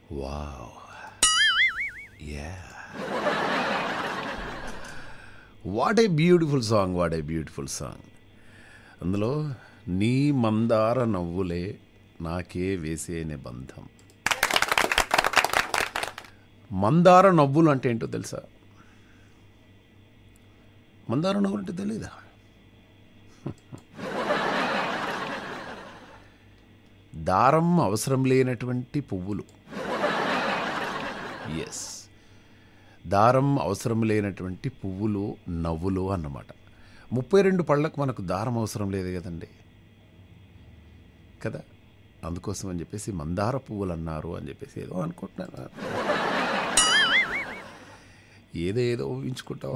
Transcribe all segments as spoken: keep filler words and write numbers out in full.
Wow, yeah, what a beautiful song, what a beautiful song. అందులో నీ మందార నవ్వులే నాకే వేసేనే బంధం. మందార నవ్వులు అంటే ఏంటో తెలుసా? మందార నవ్వులు అంటే తెలీదా? దారం అవసరం లేనటువంటి పువ్వులు. ఎస్, దారం అవసరం లేనటువంటి పువ్వులు నవ్వులు అన్నమాట. ముప్పై రెండు పళ్ళకు మనకు దారం అవసరం లేదు కదండి, కదా. అందుకోసం అని చెప్పేసి మందార పువ్వులు అన్నారు అని చెప్పేసి ఏదో అనుకుంటున్నాను, ఏదో ఏదో ఊహించుకుంటాం.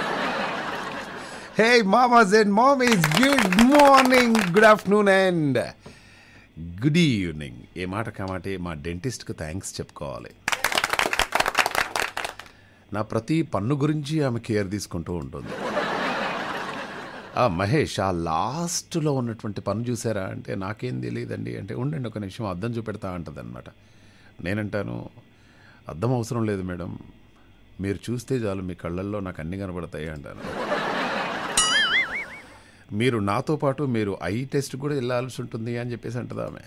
Hey mamas and mommies, good morning, good afternoon and good evening. ఏ మాట కామాటే మా డెంటిస్ట్కి థ్యాంక్స్ చెప్పుకోవాలి. నా ప్రతి పన్ను గురించి ఆమె కేర్ తీసుకుంటూ ఉంటుంది. మహేష్, ఆ లాస్ట్లో ఉన్నటువంటి పన్ను చూసారా అంటే నాకేం తెలియదండి అంటే, ఉండండి ఒక నిమిషం అద్దం చూపెడతా అంటుంది అనమాట. నేనంటాను, అద్దం అవసరం లేదు మేడం, మీరు చూస్తే చాలు మీ కళ్ళల్లో నాకు అన్నీ కనబడతాయి అంటాను. మీరు నాతో పాటు మీరు ఐ టెస్ట్ కూడా వెళ్ళాల్సి ఉంటుంది అని చెప్పేసి అంటుంది ఆమె.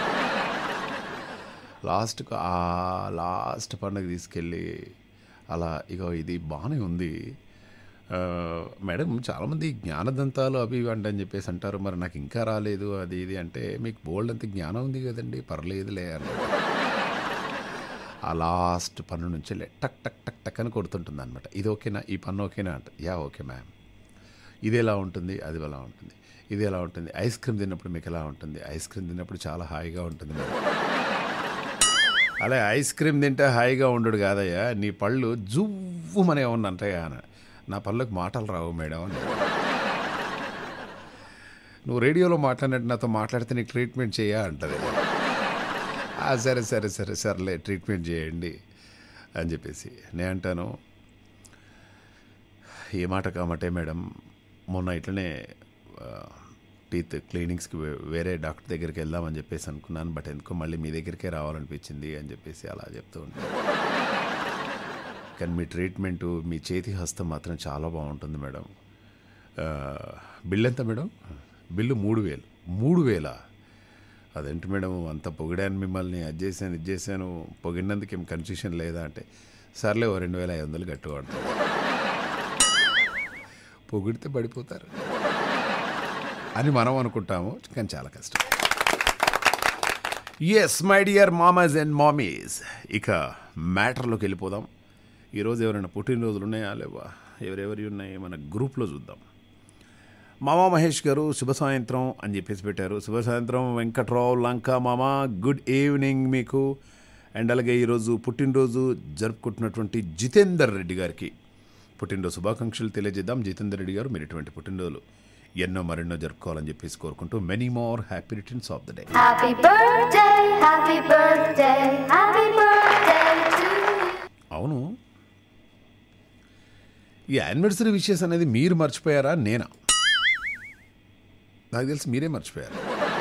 లాస్ట్కు ఆ లాస్ట్ పండుగ తీసుకెళ్ళి అలా, ఇగో ఇది బాగానే ఉంది మేడం, చాలామంది జ్ఞానదంతాలు అవి ఇవి అంటే అని చెప్పేసి అంటారు, మరి నాకు ఇంకా రాలేదు అది ఇది అంటే, మీకు బోల్డ్ అంత జ్ఞానం ఉంది కదండి, పర్లేదులే అని. ఆ లాస్ట్ పన్ను నుంచి టక్ టక్ టక్ టక్ అని కొడుతుంటుంది అనమాట. ఇది ఓకేనా, ఈ పన్ను ఓకేనా అంటే, యా ఓకే మ్యామ్. ఇది ఎలా ఉంటుంది, అది ఎలా ఉంటుంది, ఇది ఎలా ఉంటుంది, ఐస్ క్రీమ్ తిన్నప్పుడు మీకు ఎలా ఉంటుంది, ఐస్ క్రీమ్ తిన్నప్పుడు చాలా హాయిగా ఉంటుంది మేడం. అలా ఐస్ క్రీమ్ తింటే హాయిగా ఉండడు కాదయ్యా, నీ పళ్ళు జువ్వుమనే ఉన్నంటాయా అని. నా పళ్ళకు మాటలు రావు మేడం అని. నువ్వు రేడియోలో మాట్లాడినట్టు నాతో మాట్లాడితే నీకు ట్రీట్మెంట్ చేయా అంటది. సరే సరే సరే సర్లే ట్రీట్మెంట్ చేయండి అని చెప్పేసి నేను అంటాను, ఏ మాట కామటే మేడం, మొన్న ఇట్లనే టీత్ క్లీనింగ్స్కి వేరే డాక్టర్ దగ్గరికి వెళ్దామని చెప్పేసి అనుకున్నాను, బట్ ఎందుకో మళ్ళీ మీ దగ్గరికే రావాలనిపించింది అని చెప్పేసి అలా చెప్తూ ఉంటాను. కానీ మీ ట్రీట్మెంటు, మీ చేతి హస్తం మాత్రం చాలా బాగుంటుంది మేడం. బిల్ ఎంత మేడం? బిల్లు మూడు వేలు మూడు వేల అదేంటి మేడం, అంత పొగిడాను మిమ్మల్ని, అది చేశాను ఇది చేశాను, పొగిడినందుకు ఏం కన్ఫ్యూషన్ లేదా అంటే, సర్లే ఓ రెండు వేల ఐదు వందలు కట్టుకోండి. పొగిడితే పడిపోతారు అని మనం అనుకుంటాము, కానీ చాలా కష్టం. Yes my dear mamas and mommies, ఇక మ్యాటర్లోకి వెళ్ళిపోదాం. ఈరోజు ఎవరైనా పుట్టినరోజులు ఉన్నాయా లేవా, ఎవరెవరి ఉన్నాయి మన గ్రూప్లో చూద్దాం. మామా మహేష్ గారు శుభ సాయంత్రం అని చెప్పేసి పెట్టారు. శుభ సాయంత్రం వెంకట్రావు లంక మామ, గుడ్ ఈవినింగ్ మీకు. అండ్ అలాగే ఈరోజు పుట్టినరోజు జరుపుకుంటున్నటువంటి జితేందర్ రెడ్డి గారికి పుట్టినరోజు శుభాకాంక్షలు తెలియజేద్దాం. జితేందర్ రెడ్డి గారు, మీరు ఇటువంటి పుట్టినరోజులు ఎన్నో మరెన్నో జరుపుకోవాలని చెప్పేసి కోరుకుంటూ many more happy returns of the day. Happy birthday, happy birthday, happy birthday to you. అవును, ఈ యానివర్సరీ విషెస్ అనేది మీరు మర్చిపోయారా నేనా? నాకు తెలిసి మీరే మర్చిపోయారు.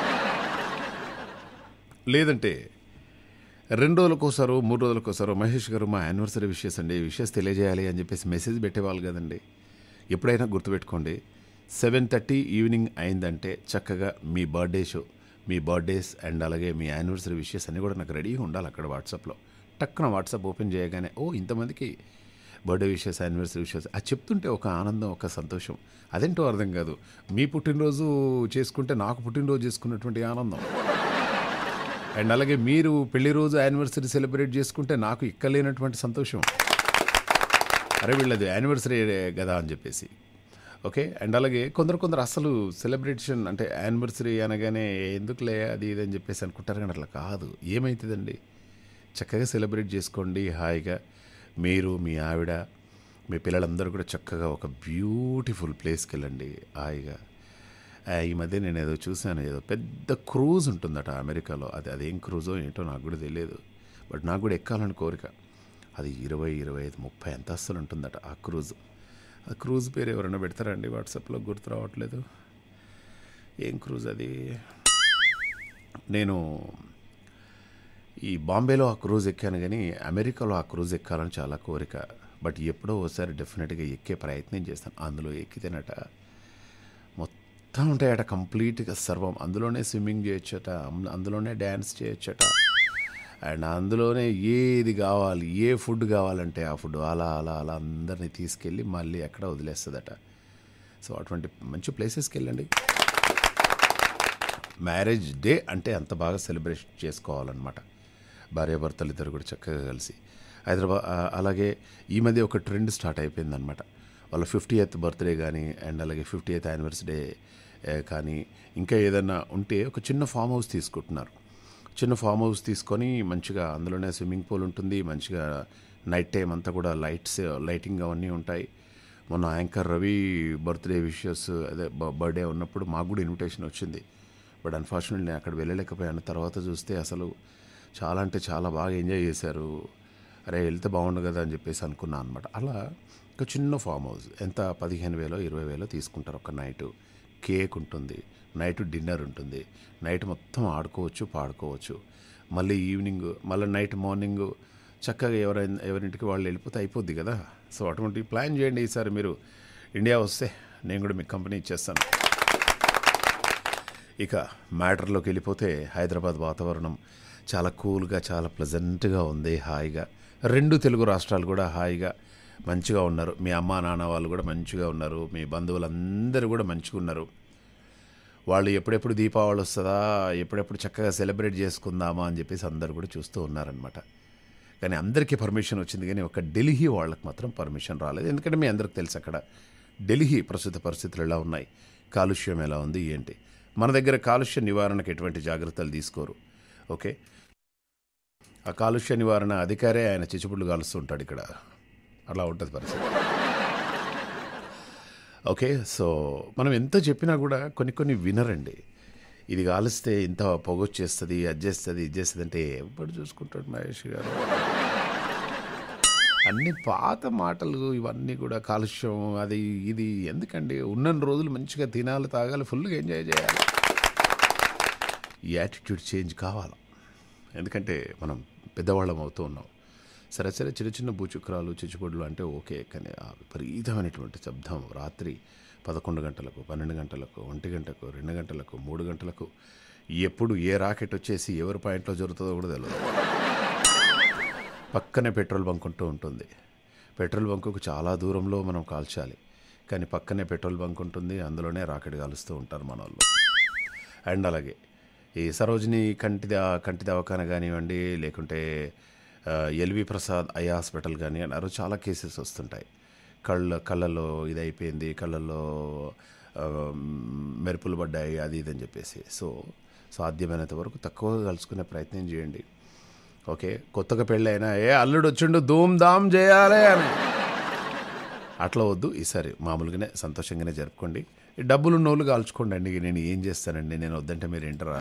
లేదంటే రెండు రోజులకోసారో మూడు రోజులకోసారో మహేష్ గారు మా యానివర్సరీ విషెస్ అండి, విషెస్ తెలియజేయాలి అని చెప్పేసి మెసేజ్ పెట్టేవాళ్ళు కదండి. ఎప్పుడైనా గుర్తుపెట్టుకోండి, సెవెన్ థర్టీ ఈవినింగ్ అయిందంటే చక్కగా మీ బర్త్డే షో, మీ బర్త్డేస్ అండ్ అలాగే మీ యానివర్సరీ విషెస్ అన్నీ కూడా నాకు రెడీగా ఉండాలి అక్కడ వాట్సాప్లో. టక్కున వాట్సాప్ ఓపెన్ చేయగానే ఓ ఇంతమందికి బర్త్డే విషెస్, యానివర్సరీ విషెస్ అది చెప్తుంటే ఒక ఆనందం, ఒక సంతోషం, అదేంటో అర్థం కాదు. మీ పుట్టినరోజు చేసుకుంటే నాకు పుట్టినరోజు చేసుకున్నటువంటి ఆనందం, అండ్ అలాగే మీరు పెళ్లి రోజు యానివర్సరీ సెలబ్రేట్ చేసుకుంటే నాకు ఇక్కలేనటువంటి సంతోషం. అరే వీళ్ళది యానివర్సరీ కదా అని చెప్పేసి. ఓకే, అండ్ అలాగే కొందరు కొందరు అసలు సెలబ్రేషన్ అంటే యానివర్సరీ అనగానే ఎందుకులే అది ఇది అని చెప్పేసి అనుకుంటారు, కానీ అట్లా కాదు. ఏమవుతుందండి, చక్కగా సెలబ్రేట్ చేసుకోండి హాయిగా. మీరు, మీ ఆవిడ, మీ పిల్లలందరూ కూడా చక్కగా ఒక బ్యూటిఫుల్ ప్లేస్కి వెళ్ళండి హాయిగా. ఈ మధ్య నేను ఏదో చూశాను, ఏదో పెద్ద క్రూజ్ ఉంటుందట అమెరికాలో. అది అదేం క్రూజో ఏంటో నాకు కూడా తెలియదు, బట్ నాకు కూడా ఎక్కాలని కోరిక. అది ఇరవై ఇరవై ఐదు ముప్పై అంతస్తులు ఉంటుందట ఆ క్రూజ్. ఆ క్రూజ్ పేరు ఎవరైనా పెడతారండి వాట్సాప్లో, గుర్తు రావట్లేదు. ఏం క్రూజ్ అది? నేను ఈ బాంబేలో ఆ క్రూజ్ ఎక్కాను కానీ అమెరికాలో ఆ క్రూజ్ ఎక్కాలని చాలా కోరిక. బట్ ఎప్పుడో ఒకసారి డెఫినెట్గా ఎక్కే ప్రయత్నం చేస్తాను. అందులో ఎక్కితేనట మొత్తం ఉంటాయట, కంప్లీట్గా సర్వం. అందులోనే స్విమ్మింగ్ చేయొచ్చట, అం- అందులోనే డ్యాన్స్ చేయొచ్చట, అండ్ అందులోనే ఏది కావాలి, ఏ ఫుడ్ కావాలంటే ఆ ఫుడ్ అలా అలా అలా అందరినీ తీసుకెళ్ళి మళ్ళీ ఎక్కడ వదిలేస్తుందట. సో అటువంటి మంచి ప్లేసెస్కి వెళ్ళండి. మ్యారేజ్ డే అంటే అంత బాగా సెలబ్రేషన్ చేసుకోవాలన్నమాట. భార్యాభర్తలు ఇద్దరు కూడా చక్కగా కలిసి హైదరాబాద్. ఆ- అలాగే ఈ మధ్య ఒక ట్రెండ్ స్టార్ట్ అయిపోయిందనమాట. వాళ్ళ ఫిఫ్టీ ఎయిత్ బర్త్డే కానీ అండ్ అలాగే ఫిఫ్టీ ఎయిత్ యానివర్సరీ కానీ ఇంకా ఏదైనా ఉంటే ఒక చిన్న ఫామ్ హౌస్ తీసుకుంటున్నారు. చిన్న ఫామ్ హౌస్ తీసుకొని మంచిగా అందులోనే స్విమ్మింగ్ పూల్ ఉంటుంది, మంచిగా నైట్ టైం అంతా కూడా లైట్స్ లైటింగ్ అవన్నీ ఉంటాయి. మొన్న యాంకర్ రవి బర్త్డే విషెస్ అదే బర్త్డే ఉన్నప్పుడు మాకు కూడా ఇన్విటేషన్ వచ్చింది. బట్ అన్ఫార్చునేట్లీ నేను అక్కడ వెళ్ళలేకపోయాను. తర్వాత చూస్తే అసలు చాలా అంటే చాలా బాగా ఎంజాయ్ చేశారు. అరే వెళ్తే బాగుండు కదా అని చెప్పేసి అనుకున్నాను అనమాట. అలా ఒక చిన్న ఫామ్ హౌస్ ఎంత పదిహేను వేలో ఇరవై వేలో తీసుకుంటారు ఒక నైటు. కేక్ ఉంటుంది, నైట్ డిన్నర్ ఉంటుంది, నైట్ మొత్తం ఆడుకోవచ్చు పాడుకోవచ్చు. మళ్ళీ ఈవినింగ్ మళ్ళీ నైట్ మార్నింగ్ చక్కగా ఎవరైనా ఎవరింటికి వాళ్ళు వెళ్ళిపోతే అయిపోద్ది కదా. సో అటువంటి ప్లాన్ చేయండి. ఈసారి మీరు ఇండియా వస్తే నేను కూడా మీకు కంపెనీ ఇచ్చేస్తాను. ఇక మ్యాటర్లోకి వెళ్ళిపోతే హైదరాబాద్ వాతావరణం చాలా కూల్గా చాలా ప్లెజెంట్గా ఉంది, హాయిగా. రెండు తెలుగు రాష్ట్రాలు కూడా హాయిగా మంచిగా ఉన్నారు. మీ అమ్మా నాన్న వాళ్ళు కూడా మంచిగా ఉన్నారు, మీ బంధువులందరూ కూడా మంచిగా ఉన్నారు. వాళ్ళు ఎప్పుడెప్పుడు దీపావళి వస్తుందా, ఎప్పుడెప్పుడు చక్కగా సెలబ్రేట్ చేసుకుందామా అని చెప్పేసి అందరు కూడా చూస్తూ ఉన్నారనమాట. కానీ అందరికీ పర్మిషన్ వచ్చింది, కానీ ఒక ఢిల్లీ వాళ్ళకి మాత్రం పర్మిషన్ రాలేదు. ఎందుకంటే మీ అందరికి తెలుసు అక్కడ ఢిల్లీ ప్రస్తుత పరిస్థితులు ఎలా ఉన్నాయి, కాలుష్యం ఎలా ఉంది ఏంటి. మన దగ్గర కాలుష్య నివారణకు ఎటువంటి జాగ్రత్తలు తీసుకోరు. ఓకే, ఆ కాలుష్య నివారణ అధికారే ఆయన చిచ్చుపుడ్లు కాలుస్తూ ఉంటాడు ఇక్కడ. అలా ఉంటుంది పరిస్థితి. ఓకే, సో మనం ఎంత చెప్పినా కూడా కొన్ని కొన్ని వినరండి. ఇది కాలిస్తే ఇంత పొగొచ్చేస్తుంది, అది చేస్తుంది, ఇది చేస్తుంది అంటే ఎప్పుడు చూసుకుంటాడు మహేష్ గారు. అన్ని పాత మాటలు ఇవన్నీ కూడా కాలుష్యం అది ఇది ఎందుకండి. ఉన్న రోజులు మంచిగా తినాలి, తాగాలి, ఫుల్గా ఎంజాయ్ చేయాలి. ఈ యాటిట్యూడ్ చేంజ్ కావాలి. ఎందుకంటే మనం పెద్దవాళ్ళం అవుతూ ఉన్నాం. సరే సరే చిన్న చిన్న భూచుక్రాలు చిచ్చుపొడులు అంటే ఓకే, కానీ ఆ విపరీతమైనటువంటి శబ్దం రాత్రి పదకొండు గంటలకు పన్నెండు గంటలకు ఒంటి గంటకు రెండు గంటలకు మూడు గంటలకు ఎప్పుడు ఏ రాకెట్ వచ్చేసి ఎవరి పాయింట్లో జరుగుతుందో కూడా తెలియదు. పక్కనే పెట్రోల్ బంక్ ఉంటూ ఉంటుంది. పెట్రోల్ బంకుకు చాలా దూరంలో మనం కాల్చాలి, కానీ పక్కనే పెట్రోల్ బంక్ ఉంటుంది, అందులోనే రాకెట్ కాలుస్తూ ఉంటారు మన వాళ్ళు. అండ్ అలాగే ఈ సరోజిని కంటి దా- కంటి దవాఖాన కానివ్వండి, లేకుంటే ఎల్వి ప్రసాద్ ఐ హాస్పిటల్ కానీ అన్నారు చాలా కేసెస్ వస్తుంటాయి. కళ్ళ కళ్ళల్లో ఇది అయిపోయింది, కళ్ళల్లో ఆ, మెరుపులు పడ్డాయి, అది ఇది అని చెప్పేసి. సో సాధ్యమైనంత వరకు తక్కువగా కలుసుకునే ప్రయత్నం చేయండి. ఓకే, కొత్తగా పెళ్ళైనా ఏ అల్లుడు వచ్చిండు ధూమ్ ధామ్ చేయాలి అని అట్లా వద్దు. ఈసారి మామూలుగానే సంతోషంగానే జరుపుకోండి. డబ్బులు నోళ్ళు కాల్చుకోండి అండి. నేను ఏం చేస్తానండి, నేను వద్దంటే మీరు వింటారా?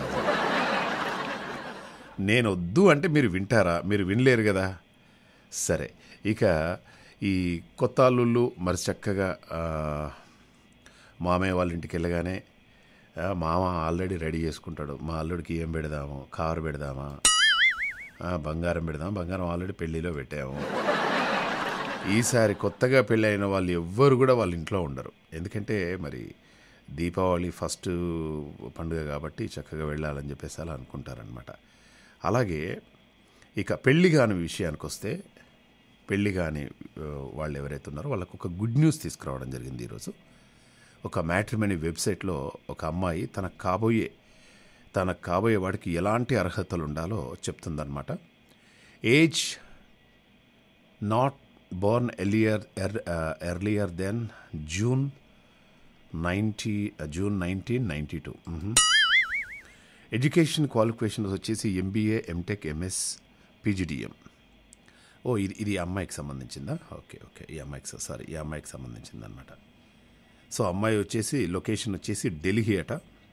నేను వద్దు అంటే మీరు వింటారా? మీరు వినలేరు కదా. సరే, ఇక ఈ కొత్త అల్లుళ్ళు మరి చక్కగా ఆ, మామయ్య వాళ్ళ ఇంటికి వెళ్ళగానే ఆ, మామ ఆల్రెడీ రెడీ చేసుకుంటాడు. మా అల్లుడికి ఏం పెడదాము, కారు పెడదామా, ఆ, బంగారం పెడదాం, బంగారం ఆల్రెడీ పెళ్ళిలో పెట్టాము. ఈసారి కొత్తగా పెళ్ళైన వాళ్ళు ఎవ్వరు కూడా వాళ్ళ ఇంట్లో ఉండరు. ఎందుకంటే మరి దీపావళి ఫస్ట్ పండుగ కాబట్టి చక్కగా వెళ్ళాలని చెప్పేసి అలా అనుకుంటారనమాట. అలాగే ఇక పెళ్ళి కాని విషయానికి వస్తే, పెళ్ళి కాని ఆ, వాళ్ళు ఎవరైతే ఉన్నారో వాళ్ళకు ఒక గుడ్ న్యూస్ తీసుకురావడం జరిగింది ఈరోజు. ఒక మ్యాట్రిమనీ వెబ్సైట్లో ఒక అమ్మాయి తన కాబోయే తన కాబోయే వాడికి ఎలాంటి అర్హతలు ఉండాలో చెప్తుందన్నమాట. Age not born earlier er earlier then June ninety June nineteen ninety two. Education qualifications వచ్చేసి ఎంబీఏ, ఎంటెక్, ఎంఎస్, పీజీడిఎం. ఓ ఇది ఇది ఈ అమ్మాయికి సంబంధించిందా? ఓకే ఓకే ఈ అమ్మాయికి సారీ ఈ అమ్మాయికి సంబంధించింది అనమాట. సో అమ్మాయి వచ్చేసి లొకేషన్ వచ్చేసి ఢిల్లీ అట.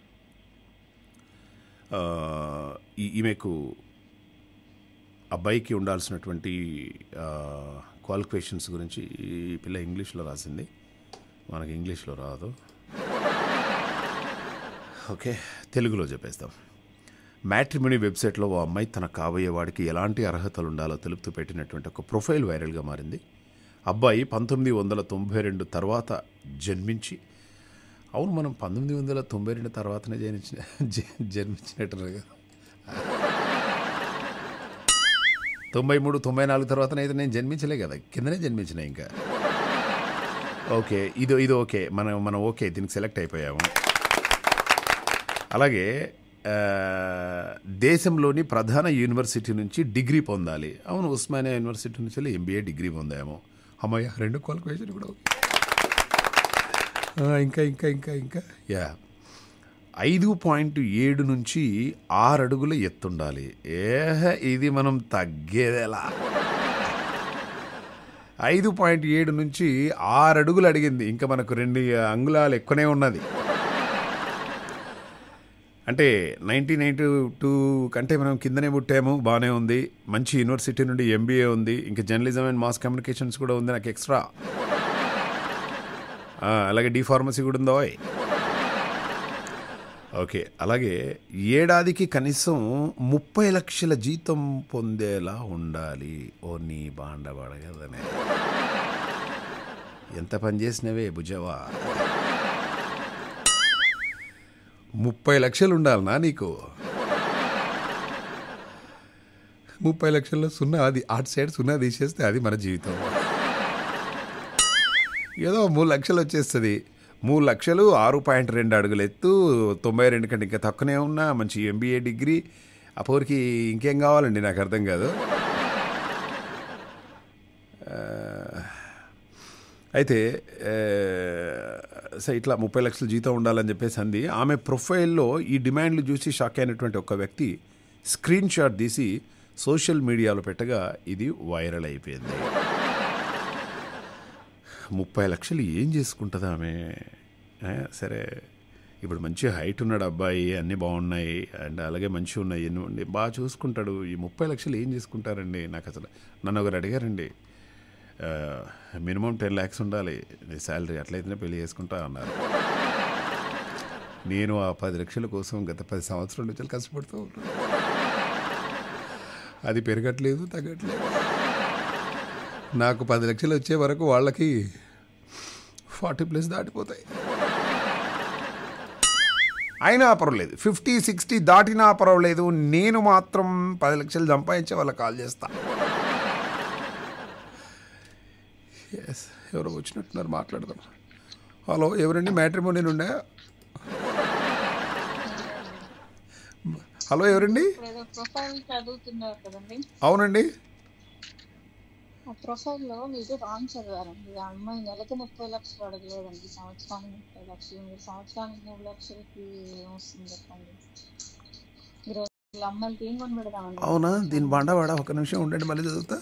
ఆ, ఈ ఈమెకు అబ్బాయికి ఉండాల్సినటువంటి క్వాలిఫికేషన్స్ గురించి ఈ పిల్ల ఇంగ్లీష్లో రాసింది, మనకి ఇంగ్లీష్లో రాదు. ఓకే, తెలుగులో చెప్పేస్తాం. మ్యాట్రిమోనీ వెబ్సైట్లో ఓ అమ్మాయి తన కాబోయే వాడికి ఎలాంటి అర్హతలు ఉండాలో తెలుపుతూ పెట్టినటువంటి ఒక ప్రొఫైల్ వైరల్గా మారింది. అబ్బాయి పంతొమ్మిది వందల తొంభై రెండు తర్వాత జన్మించి, అవును మనం పంతొమ్మిది వందల తొంభై రెండు తర్వాతనే జన్మించిన జన్మించినట్టుగా తొంభై మూడు తొంభై నాలుగు తర్వాతనే అయితే నేను జన్మించలే కదా, కిందనే జన్మించిన. ఇంకా ఓకే, ఇది ఇది ఓకే, మనం మనం ఓకే దీనికి సెలెక్ట్ అయిపోయాము. అలాగే దేశంలోని ప్రధాన యూనివర్సిటీ నుంచి డిగ్రీ పొందాలి. అవును, ఉస్మానియా యూనివర్సిటీ నుంచి ఎంబీఏ డిగ్రీ పొందాము. అమ్మయ్య, రెండు క్వాలిఫికేషన్ కూడా ఓకే. ఇంకా ఇంకా ఇంకా ఇంకా యా ఐదు పాయింట్ ఏడు నుంచి ఆరు అడుగుల ఎత్తుండాలి. ఏహ, ఇది మనం తగ్గేదేలా. ఐదు పాయింట్ ఏడు నుంచి ఆరు అడుగులు అడిగింది. ఇంకా మనకు రెండు అంగుళాలు ఎక్కువనే ఉన్నది. అంటే నైన్టీన్ నైన్టీ టూ కంటే మనం కిందనే పుట్టాము, బాగానే ఉంది. మంచి యూనివర్సిటీ నుండి ఎంబీఏ ఉంది, ఇంకా జర్నలిజం అండ్ మాస్ కమ్యూనికేషన్స్ కూడా ఉంది నాకు ఎక్స్ట్రా. అలాగే డి ఫార్మసీ కూడా ఉందో. ఓకే, అలాగే ఏడాదికి కనీసం ముప్పై లక్షల జీతం పొందేలా ఉండాలి. ఓ నీ బాండబడగదనే, ఎంత పని చేసినవే భుజవా. ముప్పై లక్షలు ఉండాలనా నీకు? ముప్పై లక్షల్లో సున్నా, అది అటు సైడ్ సున్నా తీసేస్తే అది మన జీవితం. ఏదో మూడు లక్షలు వచ్చేస్తుంది. మూడు లక్షలు ఆరు పాయింట్ రెండు అడుగులు ఎత్తు, తొంభై రెండు కంటే ఇంకా తక్కువనే ఉన్నా, మంచి ఎంబీఏ డిగ్రీ. ఆ పోరికి ఇంకేం కావాలండి నాకు అర్థం కాదు. అయితే సో ఇట్లా ముప్పై లక్షల జీతం ఉండాలని చెప్పేసి అంది. ఆమె ప్రొఫైల్లో ఈ డిమాండ్లు చూసి షాక్ అయినటువంటి ఒక వ్యక్తి స్క్రీన్ షాట్ తీసి సోషల్ మీడియాలో పెట్టగా ఇది వైరల్ అయిపోయింది. ముప్పై లక్షలు ఏం చేసుకుంటుంది ఆమె? సరే, ఇప్పుడు మంచి హైట్ ఉన్నాడు అబ్బాయి, అన్నీ బాగున్నాయి, అండ్ అలాగే మంచిగా ఉన్నాయి, ఎన్ని బాగా చూసుకుంటాడు. ఈ ముప్పై లక్షలు ఏం చేసుకుంటారండి? నాకు అసలు నన్ను ఒకరు అడిగారండి, మినిమం టెన్ ల్యాక్స్ ఉండాలి నీ శాలరీ, అట్లయితేనే పెళ్లి చేసుకుంటా అన్నారు. నేను ఆ పది లక్షల కోసం గత పది సంవత్సరాల నుంచి కష్టపడుతూ ఉన్నాను. అది పెరగట్లేదు, తగ్గట్లేదు. నాకు పది లక్షలు వచ్చే వరకు వాళ్ళకి ఫార్టీ ప్లస్ దాటిపోతాయి. అయినా పర్వాలేదు, ఫిఫ్టీ సిక్స్టీ దాటినా పర్వాలేదు, నేను మాత్రం పది లక్షలు సంపాదించే వాళ్ళకి కాల్ చేస్తా. ఎస్, ఎవరో వచ్చినట్టున్నారు, మాట్లాడదాం. హలో, ఎవరండి? మ్యాట్రిమోనీ నుండే. హలో, ఎవరండి? అవునండి. ప్రొఫైల్లో మీరు రాంగ్ చదివారండి. ఆ అమ్మాయి నెలకు ముప్పై లక్షలు అడగలేదండి, సంవత్సరానికి ముప్పై లక్షలు. మీరు సంవత్సరానికి మూడు లక్షలకి ఏమొస్తుంది చెప్పండి? మీరు అమ్మాయికి ఏం కొని పెడదామండి? అవునా, దీని బండవాడ. ఒక నిమిషం ఉండండి, మళ్ళీ చదువుతా.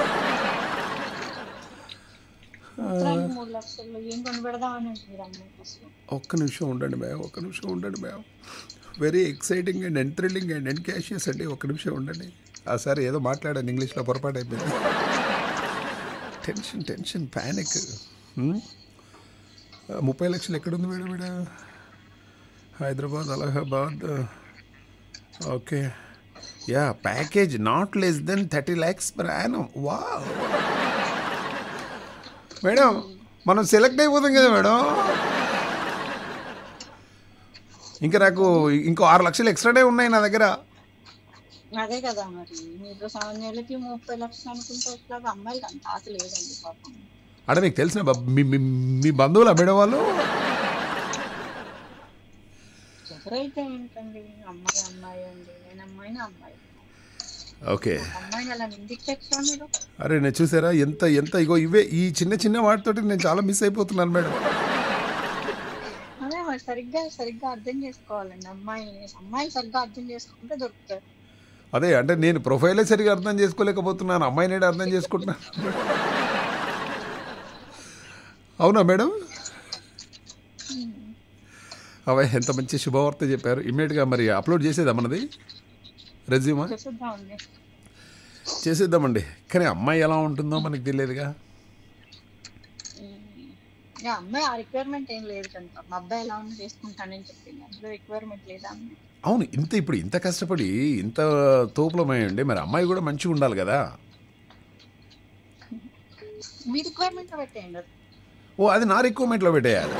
మూడు లక్షలు ఏం కొని పెడదామని మీరు అమ్మాయి కోసం. ఒక్క నిమిషం ఉండండి మ్యామ్, ఒక్క నిమిషం ఉండండి ma'am. Very exciting and enthralling and anxious అండి. ఒక్క నిమిషం ఉండండి. ఆ సార్ ఏదో మాట్లాడాను ఇంగ్లీష్లో, పొరపాటు అయిపోయింది. Tension tension panic. ముప్పై లక్షలు ఎక్కడుంది madam? Madam Hyderabad, Allahabad. Okay, yeah, package not less than thirty lakhs per annum. Wow madam, మనం సెలెక్ట్ అయిపోతాం కదా మేడం. ఇంకా నాకు ఇంకో ఆరు లక్షలు ఎక్స్ట్రానే ఉన్నాయి నా దగ్గర. అదే కదా మరి, మీరు నెలకి ముప్పై లక్షలు అనుకుంటే ఎట్లా? అమ్మాయికి అంత ఆశ లేదండి పాపం. అంటే మీకు తెలిసిన మీ బంధువులు అమ్మేయడం వాళ్ళు ఎవరైతే ఏంటండి, అమ్మాయి అమ్మాయి అండి, నేను అమ్మాయిని అమ్మాయి. ఓకే, అమ్మాయిని అలా నిందికి తెచ్చా మీరు? అరే నేను చూసారా ఎంత ఎంత ఇగో ఇవే ఈ చిన్న చిన్న వాటితోటి నేను చాలా మిస్ అయిపోతున్నాను మేడం. అదే మరి, సరిగ్గా సరిగ్గా అర్థం చేసుకోవాలండి. అమ్మాయి అమ్మాయి సరిగ్గా అర్థం చేసుకుంటే దొరుకుతారు. అదే అంటే నేను ప్రొఫైలే సరిగ్గా అర్థం చేసుకోలేకపోతున్నాను, అమ్మాయి నేడు అర్థం చేసుకుంటున్నాను. అవునా మేడం? అవే ఎంత మంచి శుభవార్త చెప్పారు. ఇమ్మీడియట్గా మరి అప్లోడ్ చేసేదా మనది రెజ్యూమా? చేసేద్దామండి. కానీ అమ్మాయి ఎలా ఉంటుందో మనకు తెలియదుగా. అమ్మాయి ఆ రిక్వైర్మెంట్ ఏం లేదు కనుక, మా అబ్బాయి ఎలా ఉన్నా చేసుకుంటానని చెప్పింది, అందులో రిక్వైర్మెంట్ లేదా? అవును, ఇంత ఇప్పుడు ఇంత కష్టపడి ఇంత తోపులమయ్యండి, మరి అమ్మాయి కూడా మంచిగా ఉండాలి కదా. మీ రిక్వైర్మెంట్ పెట్టేయండి. ఓ, అది నా రిక్వైర్మెంట్లో పెట్టేయాలి.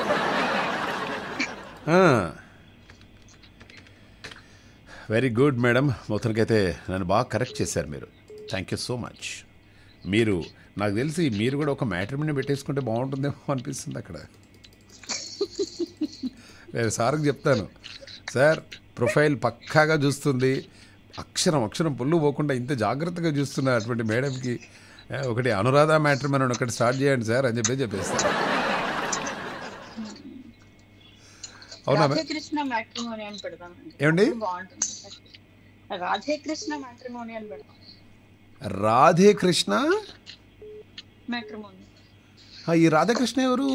వెరీ గుడ్ మేడం, మొత్తానికైతే నన్ను బాగా కరెక్ట్ చేశారు మీరు. Thank you so much. మీరు నాకు తెలిసి మీరు కూడా ఒక మ్యాట్రిమోనీ పెట్టేసుకుంటే బాగుంటుందేమో అనిపిస్తుంది అక్కడ. నేను సార్కి చెప్తాను, సార్ ప్రొఫైల్ పక్కాగా చూస్తుంది, అక్షరం అక్షరం పుల్లు పోకుండా ఇంత జాగ్రత్తగా చూస్తున్న అటువంటి మేడంకి ఒకటి అనురాధ మ్యాట్రిమోనీ ఒకటి స్టార్ట్ చేయండి సార్ అని చెప్పి చెప్పేస్తాను. అవునా? రాధేకృష్ణ మ్యాట్రిమోనీ అని పెడదాం ఏమండి? బాగుంటుంది. రాధేకృష్ణ మ్యాట్రిమోనీ అని పెడదాం. రాధేకృష్ణ మ్యాట్రిమోనీ. ఈ రాధాకృష్ణ ఎవరు?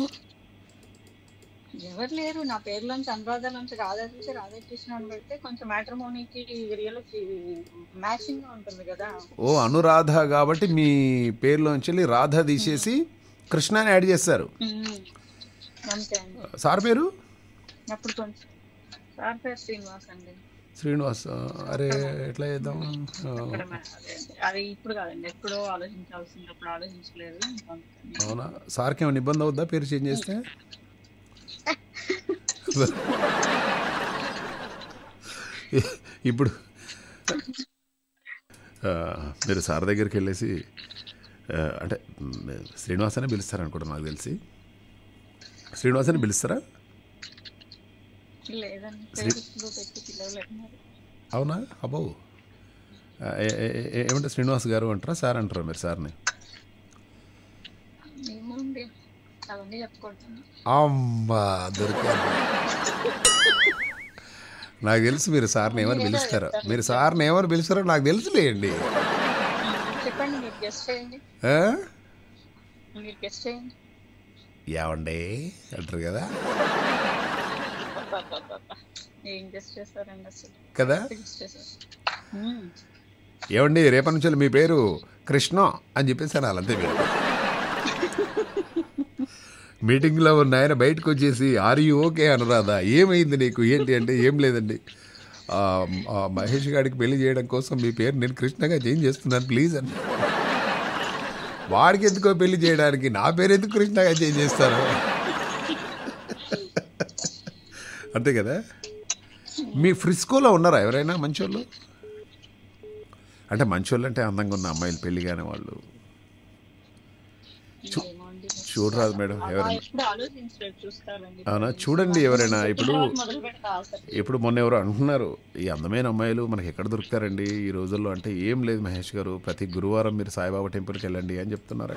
ఎవరు లేరు, నా పేరులోంచి అనురాధ నుంచి రాధా నుంచి రాధాకృష్ణ అని పెడితే కొంచెం మ్యాట్రిమోనీకి రియల్ మ్యాచింగ్ గా ఉంటుంది కదా. ఓ, అనురాధ కాబట్టి మీ పేరులోంచి రాధ తీసేసి కృష్ణని యాడ్ చేస్తారు. అంతే అండి. సార్ పేరు? అప్పుడు కొంచెం సార్ పేరు శ్రీనివాస్ అండి. శ్రీనివాస్. అరే ఎట్లా చేద్దాం? అది ఇప్పుడు కాదండి, ఎప్పుడో ఆలోచించాల్సింది, అప్పుడు ఆలోచించలేదు. అవునా? సార్కి ఏమైనా ఇబ్బంది అవుద్దా పేరు చేంజ్ చేస్తే? ఇప్పుడు మీరు సార్ దగ్గరికి వెళ్ళేసి అంటే శ్రీనివాస్ అనే పిలుస్తారు అనుకోండి, నాకు తెలిసి. శ్రీనివాస్ అని పిలుస్తారా? అవునా? అబ్బో, ఏమంటే శ్రీనివాస్ గారు అంటారా, సార్ అంటారా మీరు సార్ని? అమ్మా దొరికారు. నాకు తెలుసు మీరు సార్ని ఏమని పిలుస్తారో, మీరు సార్ని ఏమని పిలుస్తారో నాకు తెలుసులేండి. ఏమండి అంటారు కదా కదా. ఏమండి రేపటి నుంచి మీ పేరు కృష్ణ అని చెప్పేసి అనాలి అంతే. మీరు మీటింగ్లో ఉన్న ఆయన బయటకు వచ్చేసి ఆర్ యూ ఓకే అనురాధా, ఏమైంది నీకు ఏంటి అంటే, ఏం లేదండి మహేష్ గారికి పెళ్లి చేయడం కోసం మీ పేరు నేను కృష్ణగా చేంజ్ చేస్తున్నాను ప్లీజ్ అని. వాడికి ఎందుకో పెళ్లి చేయడానికి నా పేరు ఎందుకు కృష్ణగా చేంజ్ చేస్తాను? అంతే కదా. మీ ఫ్రిస్కోలో ఉన్నారా ఎవరైనా మంచోళ్ళు? అంటే మంచోళ్ళు అంటే అందంగా ఉన్న అమ్మాయిలు పెళ్లి కాని వాళ్ళు చూడరాదు మేడం ఎవరైనా? అవునా? చూడండి ఎవరైనా. ఇప్పుడు ఇప్పుడు మొన్న ఎవరు అంటున్నారు, ఈ అందమైన అమ్మాయిలు మనకి ఎక్కడ దొరుకుతారండి ఈ రోజుల్లో అంటే, ఏం లేదు మహేష్ గారు, ప్రతి గురువారం మీరు సాయిబాబా టెంపుల్కి వెళ్ళండి అని చెప్తున్నారు.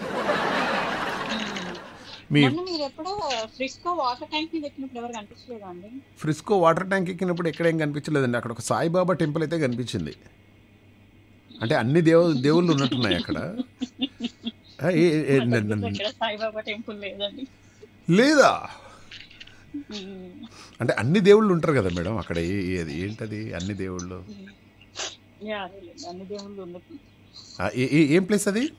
మీ ఫ్రిస్కో వాటర్ ట్యాంక్ ఎక్కినప్పుడు ఎక్కడేం కనిపించలేదండి. అక్కడ ఒక సాయిబాబా టెంపుల్ అయితే కనిపించింది. అంటే అన్ని దేవు దేవుళ్ళు ఉన్నట్టున్నాయి అక్కడ. లేదా అంటే అన్ని దేవుళ్ళు ఉంటారు కదా మేడం అక్కడ. ఏంటది అన్ని దేవుళ్ళు? ఏం ప్లేస్ అది?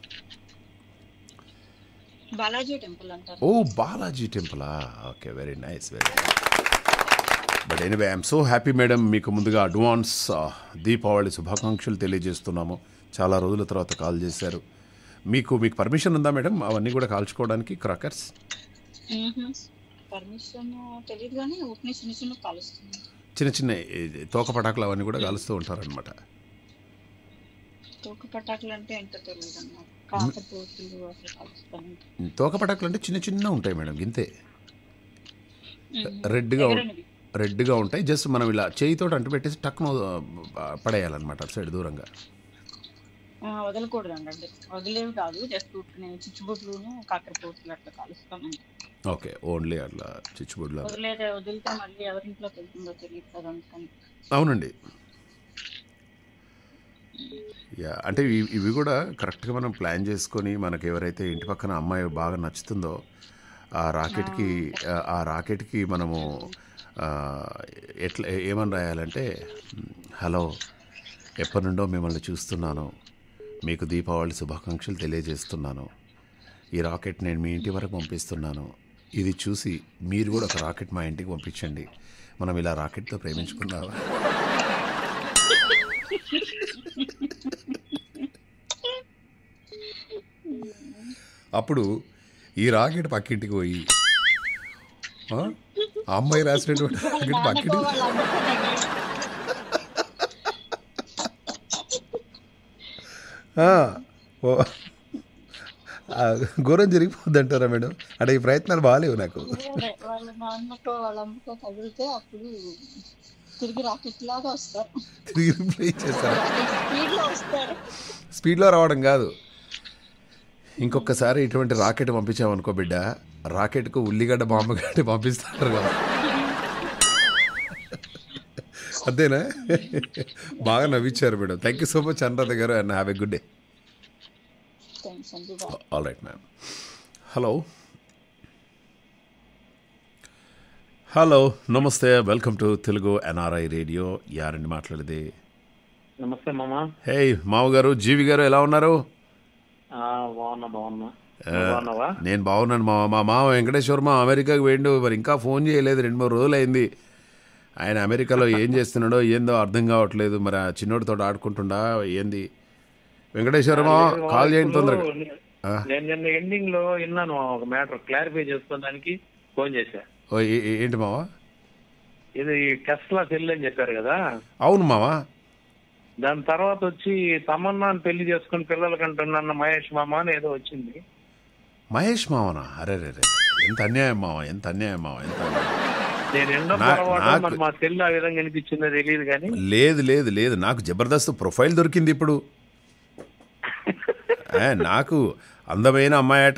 బాలాజీ టెంపుల్ అంటారు. ఓ బాలాజీ టెంపులా? Okay, very nice, very nice. But anyway I'm so happy madam. మీకు ముందుగా అడ్వాన్స్ దీపావళి శుభాకాంక్షలు తెలియజేస్తున్నాము. చాలా రోజుల తర్వాత కాల్ చేశారు. మీకు మీకు పర్మిషన్ ఉందా మేడం అవన్నీ కూడా కాల్చుకోవడానికి క్రాకర్స్? పర్మిషన్ తెలియదు కానీ చిన్న చిన్న కాలుస్తుంది. చిన్న చిన్న తోక పటాకులు అవన్నీ కూడా కాలుస్తూ ఉంటారనమాట. తోక పటాకులు అంటే ఏంటో తెలియదు అన్నమాట. తోక పటాకులు అంటే చిన్న చిన్న ఉంటాయి మేడం, ఇంతే. రెడ్గా రెడ్గా ఉంటాయి. జస్ట్ మనం ఇలా చేయితో అంటు పెట్టేసి టక్ను పడేయాలన్నమాట అటు సైడ్ దూరంగా. వదలకూడదు అండి, వదిలేవి కాదు, జస్ట్ చిచ్చుబుడ్లు కాకరపోతులు అట్లా కాలుస్తామండి. ఓకే, ఓన్లీ అట్లా చిచ్చుబుడ్లు వదిలేదే. వదిలితే మళ్ళీ ఎవరింట్లోకి వెళ్తుందో తెలియదు కదా అందుకని. అవునండి. యా, అంటే ఇవి కూడా కరెక్ట్గా మనం ప్లాన్ చేసుకొని మనకు ఎవరైతే ఇంటి పక్కన అమ్మాయి బాగా నచ్చుతుందో ఆ రాకెట్కి ఆ రాకెట్కి మనము ఎట్లా ఏమని రాయాలంటే, హలో ఎప్పటి నుండో మిమ్మల్ని చూస్తున్నాను, మీకు దీపావళి శుభాకాంక్షలు తెలియజేస్తున్నాను, ఈ రాకెట్ నేను మీ ఇంటి వరకు పంపిస్తున్నాను, ఇది చూసి మీరు కూడా ఒక రాకెట్ మా ఇంటికి పంపించండి, మనం ఇలా రాకెట్తో ప్రేమించుకుందామా? అప్పుడు ఈ రాకెట్ పక్కింటికి పోయి ఆ అమ్మాయి రాసినటువంటి రాకెట్ పక్కింటికి ఘోరం జరిగిపోద్ది అంటారా మేడం? అంటే ఈ ప్రయత్నాలు బాగాలేవు నాకు. వాళ్ళ నాన్నకో వాళ్ళ అమ్మకో తగిలితే అప్పుడు తిరిగి రాకెట్ లాగా వస్తారు, తిరిగి రిప్లై చేస్తారు. స్పీడ్ లో వస్తారు. స్పీడ్లో రావడం కాదు, ఇంకొకసారి ఇటువంటి రాకెట్ పంపించామనుకో బిడ్డ, రాకెట్కు ఉల్లిగడ్డ బాంబు గడ్డి పంపిస్తారు కదా. అంతేనా? బాగా నవ్వించారు madam. Thank you so much Anuradha garu and have a good day. All right ma'am. Hello hello namaste, welcome to Telugu NRI radio. యారండి మాట్లాడేది? నమస్తే మామ. హే మామగారు, జీవి గారు ఎలా ఉన్నారు? బాగున్నా బాగున్నా. బాగున్నావా? నేను బాగున్నాను మామ. మా మామ వెంకటేశ్వర మా అమెరికాకి పోయిండు, మరి ఇంకా ఫోన్ చేయలేదు. రెండు మూడు రోజులు అయింది. ఆయన అమెరికాలో ఏం చేస్తున్నాడో ఏందో అర్థం కావట్లేదు. మరి ఆ చిన్నోడితో ఆడుకుంటుండా ఏంది? వెంకటేశ్వరమా కాల్ చేయండి తొందరగా. నేను నిన్న ఎండింగ్ లో విన్నాను ఒక మ్యాటర్, క్లారిఫై చేసుకోవడానికి ఫోన్ చేశా. ఓ ఏంటి మావా? ఇది టెస్లా సెల్ అని చెప్పారు కదా. అవును మావా. దాని తర్వాత వచ్చి తమన్నాను పెళ్లి చేసుకుని పిల్లల కంటున్న మహేష్ మామ అని ఏదో వచ్చింది. మహేష్ మామనా? అరే రే రే, ఎంత అన్యాయం మావా, ఎంత అన్యాయం మావా, ఎంత నేను ఎన్నో పొరపాటు మా సెల్ ఆ విధంగా అనిపించిందో తెలియదు కానీ. లేదు లేదు లేదు, నాకు జబర్దస్త్ ప్రొఫైల్ దొరికింది ఇప్పుడు. నాకు అందమైన అమ్మాయట,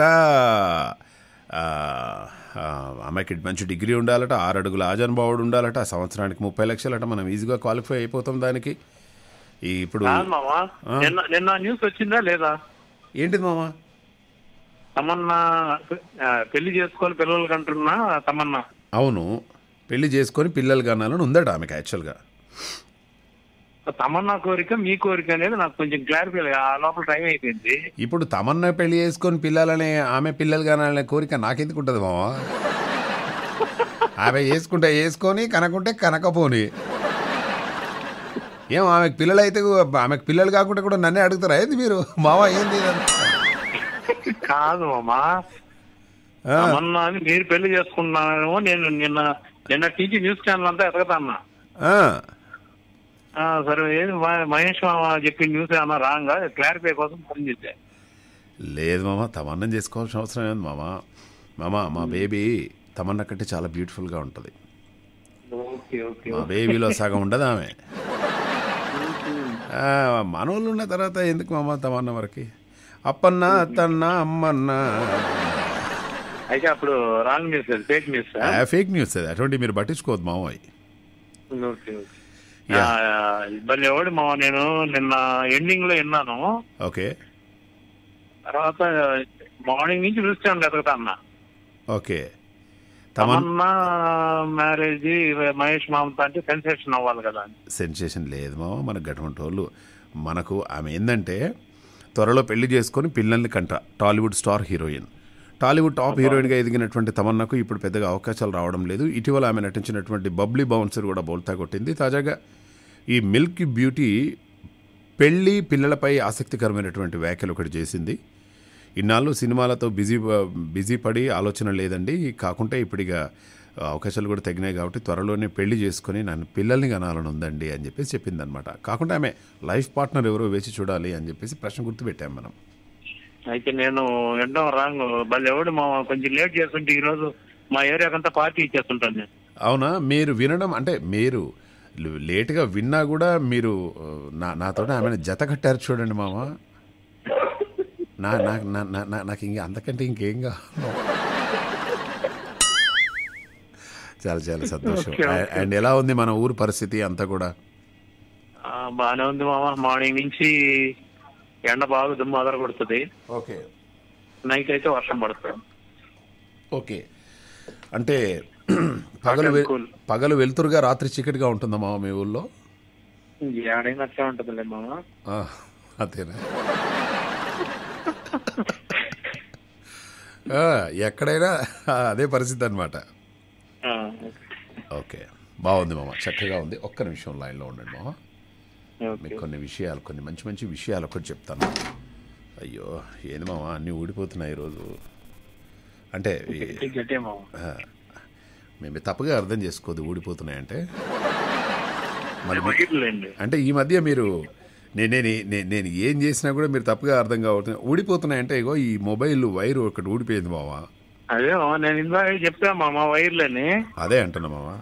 అమ్మాయికి మంచి డిగ్రీ ఉండాలట, ఆరు అడుగుల ఆజానుభావుడు ఉండాలట, సంవత్సరానికి ముప్పై లక్షలట. మనం ఈజీగా క్వాలిఫై అయిపోతాం దానికి. ఇప్పుడు నిన్న న్యూస్ వచ్చిందా లేదా? ఏంటిది మామా? తమన్నా పెళ్లి చేసుకొని పిల్లలు కంటున్నా తమన్నా. అవును, పెళ్లి చేసుకొని పిల్లలు కనాలని ఉందట ఆమెకి. యాక్చువల్గా తమన్నా కోరిక మీ కోరిక అనేది నాకు కొంచెం క్లారిఫై, ఆ లోపల టైం అయిపోయింది. ఇప్పుడు తమన్నా పెళ్లి చేసుకొని పిల్లలనే ఆమె పిల్లలు కనాలనే కోరిక నాకెందుకు ఉంటుంది మావా? ఆమె వేసుకుంటే వేసుకొని, కనకుంటే కనకపోని. ఏం ఆమెకు పిల్లలు అయితే, ఆమెకు పిల్లలు కాకుండా కూడా నన్నే అడుగుతారా ఏంది మీరు? మావా ఏంది కాదు మామా, తమన్నా అని మీరు పెళ్లి చేసుకున్నానేమో నేను నిన్న నిన్న టీవీ న్యూస్ ఛానల్ అంతా ఎతకతాన్నా. సరే ఏది మహేష్ మామ చెప్పిన న్యూస్ ఏమన్నా రాంగా? క్లారిఫై కోసం ఫోన్ చేశా. లేదు మామ, తమన్నా చేసుకోవాల్సిన అవసరం ఏంది మామ. మామ మా బేబీ తమన్నా కంటే చాలా బ్యూటిఫుల్గా ఉంటుంది. మా బేబీలో సగం ఉండదు ఆమె. మనోళ్ళు ఉన్న తర్వాత ఎందుకు మామ తమన్నా వరకు? అప్పన్నా అత్తన్నా అమ్మన్నా అయితే అప్పుడు wrong news, fake news. Fake news అది, అటువంటి మీరు పట్టించుకోవద్దు మామయ్య. భలే ఎవడు మామ. నేను నిన్న ఎండింగ్ లో విన్నాను. ఓకే. తర్వాత మార్నింగ్ నుంచి చూస్తాను ఎదుగుతా అన్న. ఓకే. తమన్నా మ్యారేజ్ మహేష్ మామతో అంటే సెన్సేషన్ అవ్వాలి కదా. సెన్సేషన్ లేదు మామ, మనకు గటువంటి వాళ్ళు. మనకు ఆమె ఏంటంటే త్వరలో పెళ్లి చేసుకొని పిల్లల్ని కంట. Tollywood star heroine, Tollywood top హీరోయిన్గా ఎదిగినటువంటి తమన్నాకు ఇప్పుడు పెద్దగా అవకాశాలు రావడం లేదు. ఇటీవల ఆమె నటించినటువంటి బబ్లీ బౌన్సర్ కూడా బోల్తా కొట్టింది. తాజాగా ఈ మిల్క్ బ్యూటీ పెళ్లి పిల్లలపై ఆసక్తికరమైనటువంటి వ్యాఖ్యలు ఒకటి చేసింది. ఇన్నాళ్ళు సినిమాలతో బిజీ బిజీ పడి ఆలోచన లేదండి, కాకుంటే ఇప్పుడు ఇక అవకాశాలు కూడా తగినాయి కాబట్టి త్వరలోనే పెళ్లి చేసుకొని నన్ను పిల్లల్ని కనాలని ఉందండి అని చెప్పేసి చెప్పిందనమాట. కాకుండా ఆమె లైఫ్ పార్ట్నర్ ఎవరో వేచి చూడాలి అని చెప్పేసి ప్రశ్న గుర్తుపెట్టాం మనం. అయితే నేను ఎండో రాంగ్ భలే ఎవడు మా కొంచెం లేట్ చేస్తుంటే ఈరోజు మా ఏరియాకంతా పార్టీ ఇచ్చేస్తుంటాను నేను. అవునా? మీరు వినడం అంటే మీరు లేటుగా విన్నా కూడా మీరు నా నాతో ఆమెను జత కట్టారు చూడండి మామ. నా నాకు ఇంక అంతకంటే ఇంకేం కావాలి. చాలా చాలా సంతోషం. అండ్ ఎలా ఉంది మన ఊరు పరిస్థితి అంతా కూడా? బాగానే ఉంది మామ. మార్నింగ్ నుంచి ఎండ బాగా దుమ్ము అదర కొడుతుంది. ఓకే. నైట్ అయితే వర్షం పడుతుంది. ఓకే. అంటే పగలు పగలు వెలుతురుగా రాత్రి చీకటిగా ఉంటుందా మామ మీ ఊళ్ళో? ఏడైనా అట్లా ఉంటుందిలే మామ. అంతేనా? ఎక్కడైనా అదే పరిస్థితి అనమాట. ఓకే, బాగుంది మామ, చక్కగా ఉంది. ఒక్క నిమిషం లైన్లో ఉండండి మామ. మీకు కొన్ని విషయాలు కొన్ని మంచి మంచి విషయాలు ఒకటి చెప్తాను. అయ్యో ఏంది మామ అన్నీ ఊడిపోతున్నాయి ఈరోజు. అంటే మేము తప్పుగా అర్థం చేసుకోదు ఊడిపోతున్నాయంటే. అంటే ఈ మధ్య మీరు నేను నేను ఏం చేసినా కూడా మీరు తప్పుగా అర్థం కావట్లేదు. ఊడిపోతున్నాయంటే ఇగో ఈ మొబైల్ వైర్ ఒకటి ఊడిపోయింది మావా. అదే నేను ఇందాక చెప్తా మామ వైర్లని. అదే అంటున్నా మావా.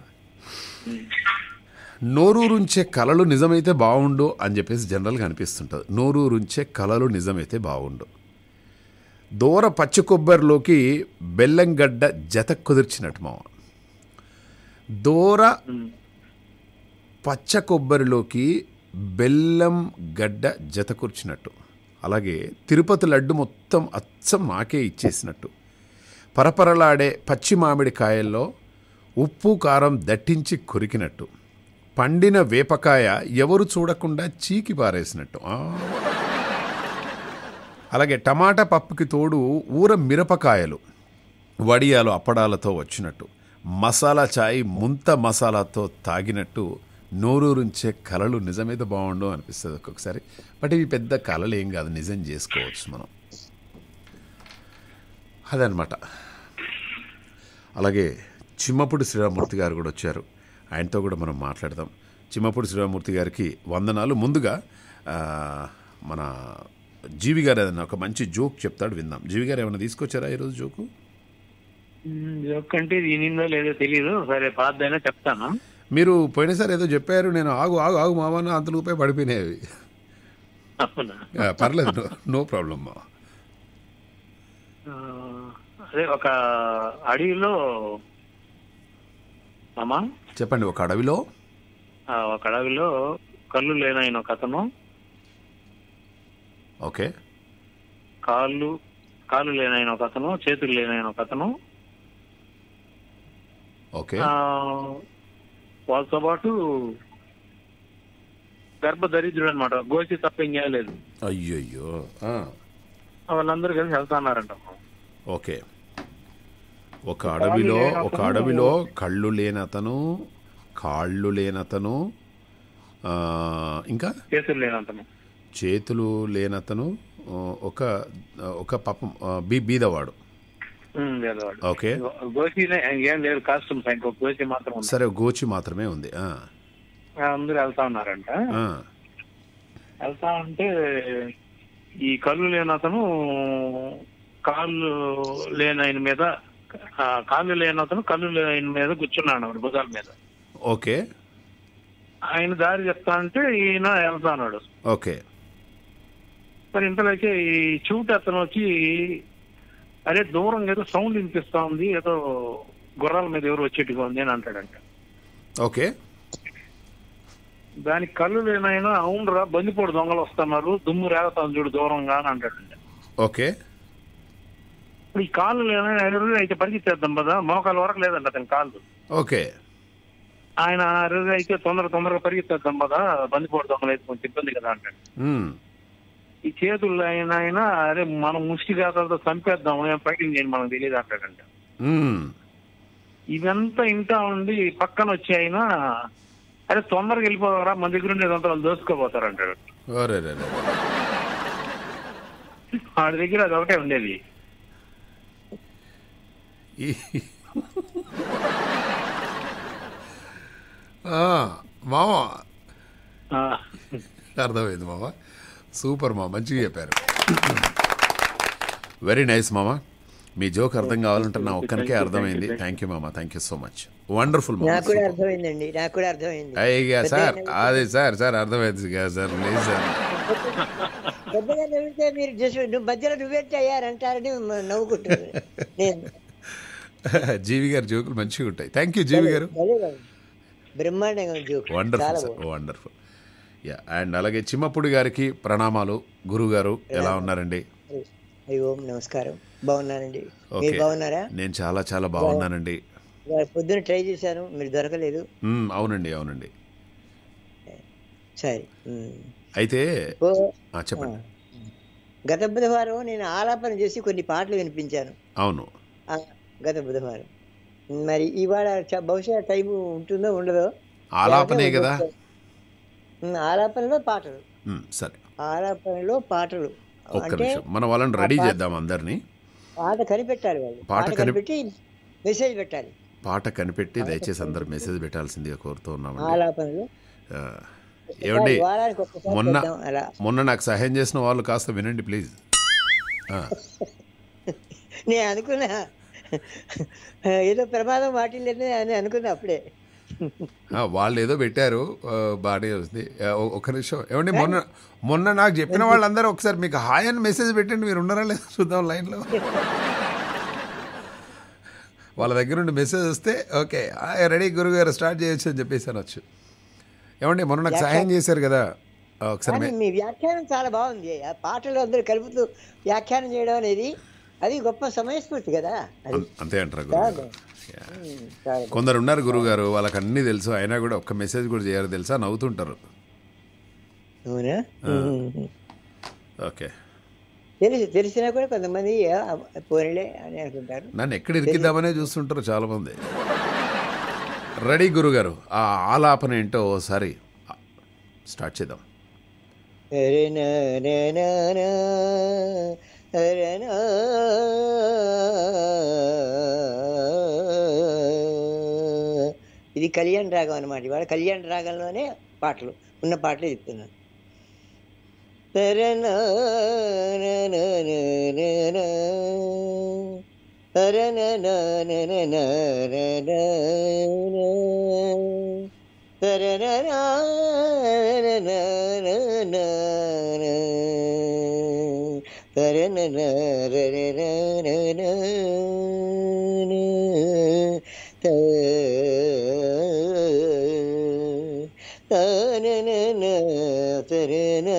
నోరూరుంచే కళలు నిజమైతే బాగుండు అని చెప్పేసి జనరల్గా అనిపిస్తుంటుంది. నోరూరుంచే కళలు నిజమైతే బాగుండు. దూర పచ్చి కొబ్బరిలోకి బెల్లం గడ్డ జత కుదిర్చినట్టు మావ. దూర పచ్చ కొబ్బరిలోకి బెల్లం గడ్డ జత కూర్చినట్టు. అలాగే తిరుపతి లడ్డు మొత్తం అచ్చం నాకే ఇచ్చేసినట్టు. పరపరలాడే పచ్చి మామిడి కాయల్లో ఉప్పు కారం దట్టించి కొరికినట్టు. పండిన వేపకాయ ఎవరు చూడకుండా చీకి పారేసినట్టు. అలాగే టమాటా పప్పుకి తోడు ఊర మిరపకాయలు వడియాలు అప్పడాలతో వచ్చినట్టు. మసాలా చాయ్ ముంత మసాలాతో తాగినట్టు నోరూరుంచే కళలు నిజమైతే బాగుండు అనిపిస్తుంది ఒక్కొక్కసారి. బట్ ఇవి పెద్ద కళలు ఏం కాదు, నిజం చేసుకోవచ్చు మనం. అదనమాట. అలాగే చిమ్మపూడి శ్రీరామూర్తి గారు కూడా వచ్చారు. ఆయనతో కూడా మనం మాట్లాడదాం. చిమ్మపూడి శ్రీరామూర్తి గారికి వందనాలు. ముందుగా మన జీవి గారు ఏదన్నా ఒక మంచి జోక్ చెప్తాడు, విందాం. జీవి గారు ఏమైనా తీసుకొచ్చారా ఈరోజు జోకు? జోక్ అంటే దీనిలో లేదో తెలియదు, సరే పాతదైనా చెప్తాను. మీరు పోయినసారి ఏదో చెప్పారు, నేను ఆగు ఆగు ఆగు మామన్న అంతలోపై పడిపోయినాయి. పర్లేదు, నో ప్రాబ్లం మా. అదే ఒక అడవిలో అమ్మా చెప్పండి. ఒక అడవిలో ఒక అడవిలో కళ్ళు లేనాయన ఒక అతను, ఓకే, కాళ్ళు కాళ్ళు లేనాయన ఒక అతను, చేతులు లేనాయన ఒక అతను, ఓకే, వాళ్ళతో పాటు గర్భ దరిద్రుడు అనమాట, గోచి తప్ప ఏం చేయలేదు. అయ్యయ్యో. వాళ్ళందరూ కలిసి వెళ్తున్నారంట. ఓకే. ఒక అడవిలో ఒక అడవిలో కళ్ళు లేనతను, కాళ్ళు లేనతను, ఇంకా చేతులు లేనతను చేతులు లేనతను ఒక ఒక పాపం బీ బీదవాడు. ఓకే. ఏం లేదు, కాస్ట్యూమ్స్ ఇంకొక గోచి మాత్రం. సరే, గోచి మాత్రమే ఉంది. అందరూ వెళ్తా ఉన్నారంట. వెళ్తా ఉంటే ఈ కళ్ళు లేనతను కాళ్ళు లేని ఆయన మీద, కాళ్ళు లేని అతను కళ్ళు లేని మీద కూర్చున్నాడు భుజాల మీద. ఓకే. ఆయన దారి చెప్తా అంటే ఈయన వెళ్తాన్నాడు. ఓకే. మరి ఇంతలోకి ఈ చూట అతను వచ్చి, అరే దూరం ఏదో సౌండ్ వినిపిస్తా ఉంది, ఏదో గుర్రాల మీద ఎవరు వచ్చేట్టుగా ఉంది అని అంటాడంట. ఓకే. దానికి కళ్ళు లేనైనా, అవునరా బందిపోడు దొంగలు వస్తున్నారు, దుమ్ము రేగుతాను చూడు దూరంగా అని అంటాడంట. ఓకే. ఇప్పుడు ఈ కాళ్ళు లేనైనా అయితే పరిగెత్తేద్దాం కదా, మోకాల వరకు లేదంట అతని కాళ్ళు. ఓకే. ఆయన రోజు అయితే తొందర తొందరగా పరిగెత్తేద్దాం కదా, బందిపోడు దొంగలు అయితే కొంచెం ఇబ్బంది కదా అంటాడు. ఈ చేతుల్లో అయిన ఆయన, అరే మనం ముష్టి గాతలతో చంపేద్దాం, ఏం ఫైటింగ్ చేయండి మనకు తెలియదు అంటాడంట. ఇదంతా ఇంటా ఉండి పక్కన వచ్చి ఆయన, అరే తొందరగా వెళ్ళిపోతారా, మన దగ్గర ఉండేదంతా వాళ్ళు దోసుకోపోతారు అంటాడు. వాడి దగ్గర అది ఒకటే ఉండేది. మామ అర్థమైంది మామ. సూపర్ మామ, మంచిగా చెప్పారు. వెరీ నైస్ మామ. మీ జోక్ అర్థం కావాలంటే నా ఒక్కరికే అర్థమైంది. థ్యాంక్ యూ మామ, thank you so much. Wonderful మామ. అయ్యా సార్, అదే సార్ సార్ అర్థమైంది సార్. లేదు సార్, జీవి గారు జోకులు మంచిగా ఉంటాయి. Thank you GV garu. Wonderful sir, wonderful. Yeah. And అలాగే చిమ్మపూడి గారికి ప్రణామాలు. గురువు గారు ఎలా ఉన్నారండి? నమస్కారం. బాగున్నానండి, మీరు బాగున్నారా? నేను చాలా చాలా బాగున్నానండి. పొద్దున ట్రై చేశాను, మీరు దొరకలేదు. అవునండి అవునండి. సరే, అయితే చెప్పండి. గత బుధవారం నేను ఆలాపన చేసి కొన్ని పాటలు వినిపించాను. అవును, గత బుధవారం. మరి ఇవాళ బహుశా టైం ఉంటుందో ఉండదో. ఆలాపనే కదా. ఉమ్, ఆలాపనలో పాటలు ఉమ్, సరే ఆలాపనలో పాటలు ఒక్క అంటే నిమిషం మన వాళ్ళని రెడీ చేద్దాం అందరినీ. పాట కనిపెట్టాలి వాళ్ళు, పాట పాట కని కనిపెట్టి మెసేజ్ పెట్టాలి. పాట కనిపెట్టి దయచేసి అందరు మెసేజ్ పెట్టాల్సిందిగా కోరుతూ ఉన్నామండి. ఆలాపనలు ఆ, ఏమండి వారానికి ఒక్కసారి మొన్న చేద్దాం అలా. మొన్న నాకు సహాయం చేసిన వాళ్ళు కాస్త వినండి ప్లీజ్. ఆ, నేను అనుకున్నా ఏదో ప్రమాదం వాటిల్లేదని అని అనుకున్నా అప్పుడే. ఆ, వాళ్ళు ఏదో పెట్టారు, ఆ, బాగానే వస్తుంది. ఆ, ఒ- ఒక్క నిమిషం ఏమండి, మొన్న మొన్న నాకు చెప్పిన వాళ్ళందరూ ఒకసారి మీకు హాయ్ అని మెసేజ్ పెట్టండి. మీరు ఉన్నారా లేదా చూద్దాం లైన్లో. వాళ్ళ దగ్గర నుండి మెసేజ్ వస్తే ఓకే రెడీ గురుగారు స్టార్ట్ చేయొచ్చు అని చెప్పేసి అనొచ్చు. ఏమండి మొన్న నాకు సహాయం చేశారు కదా, ఆ, ఒకసారి కానీ మే- మీ వ్యాఖ్యానం చాలా బాగుంది. ఆ పాటలు అందరూ కలుపుతూ వ్యాఖ్యానం చేయడం అనేది అది గొప్ప సమయస్ఫూర్తి కదా. అది అం- అంతే అంటారా గురుగారు? యా. ఉమ్, చాలా కొందరు ఉన్నారు గురుగారు, వాళ్ళకి అన్నీ తెలుసు అయినా కూడా ఒక్క మెసేజ్ కూడా చేయరు తెలుసా, నవ్వుతుంటారు. అవునా? ఉమ్. ఓకే, తెలిసి తెలిసినా కూడా కొంతమంది "ఆ, పోనీలే" అని అనుకుంటారు. నన్ను ఎక్కడ ఇరికిద్దామనే చూస్తుంటారు చాలామంది. రెడీ గురుగారు, ఆ ఆలాపన ఏంటో ఓసారి స్టార్ట్ చేద్దాం. అరే నా నా నా నా, అరే నా. ఇది కళ్యాణ్ రాగం అన్నమాట. ఇవాళ కళ్యాణ్ రాగంలోనే పాటలు ఉన్న పాటలు చెప్తున్నాను. అరే నా నా నా నా నా నా, అరే నా నా నా నా నా నా నా నా, అరే నా నా నా నా నా నా నా, అరే నా నా రే రే రే రే రే రే, తా తా నా నా నా తరే నా,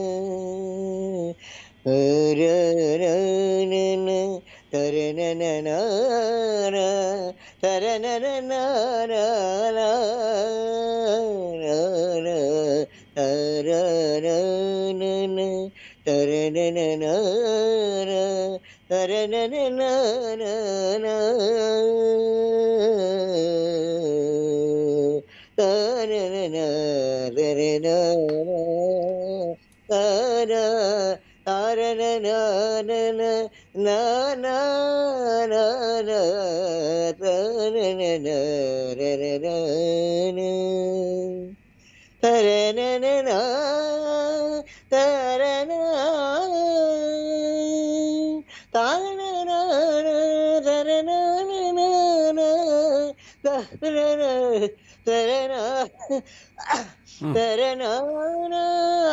అరే నా నా నా తరే నా నా నా నా, తరే నా నా నా నా నా నా నా, తరే నా నా నా, తరే నా నా నా నా, తరే నా నా నా నా నా, తరే నా నా తరే నా నా, తారా తారా నా నా నా నా నా నా నా, తారా నా నా రే రే రే రే, తారా నా నా నా, తారా నా, తారా నా నా నా, తారా నా నా నా నా, తారా నా, తారా నా, తారా నా నా,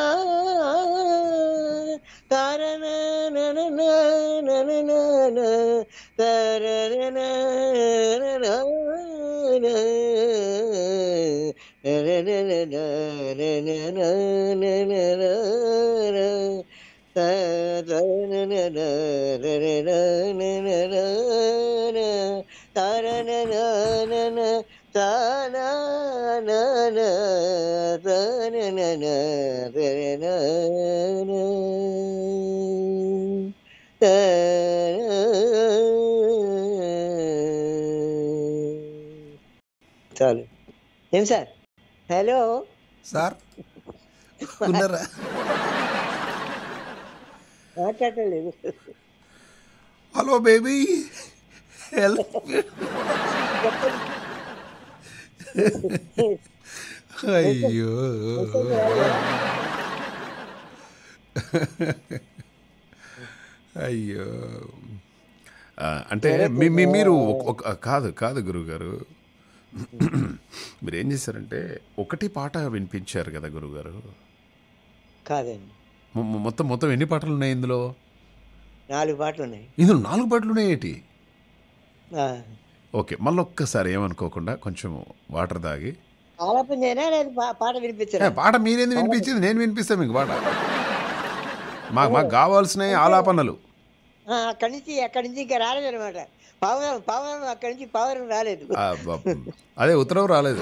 తారా నా నా నా నా నా నా నా నా, తారా నా నా నా నా నా, తారా నా నా నా నా నా నా నా నా నా, తారా నా నా నా నా నా నా నా నా, తారా నా నా నా నా, తానా నా నా, తానా నా నా రే నా నా, తానా. చాలు. ఏం సార్? హలో సార్ ఉన్నారా? మాట్లాడలేదు. Hello baby help. అయ్యో అయ్యో ఆ, అంటే మీ మీ- మీరు ఒక- ఒక- కాదు కాదు గురువుగారు, మీరు ఏం చేశారంటే ఒకటి పాట వినిపించారు కదా గురువుగారు. కాదండి, మొ- మొ- మొత్తం మొత్తం ఎన్ని పాటలు ఉన్నాయి ఇందులో? నాలుగు పాటలు ఉన్నాయి. ఇందులో నాలుగు పాటలు ఉన్నాయి ఏంటి? ఆ. ఓకే, మళ్ళీ ఒక్కసారి ఏమనుకోకుండా కొంచెం వాటర్ తాగి. ఆలాపన చేయనా లేదు పా- పాట ఏ, వినిపించరా? పాట మీరేంది వినిపించింది, నేను వినిపిస్తాను మీకు పాట. మాకు మాకు కావాల్సినవి ఆలాపనలు. ఆ, అక్కడి నుంచి అక్కడి నుంచి ఇంకా రాలేదు అనమాట. పావురం పావురం అక్కడి నుంచి పావురం రాలేదు. ఆ, బ- అదే ఉత్తరం రాలేదు.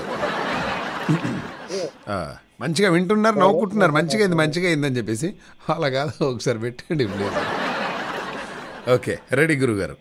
ఆ, మంచిగా వింటున్నారు, నవ్వుకుంటున్నారు, మంచిగా అయింది మంచిగా అయిందని చెప్పేసి. అలా కాదు, ఒకసారి పెట్టండి ప్లీజ్. ఓకే, రెడీ గురుగారు.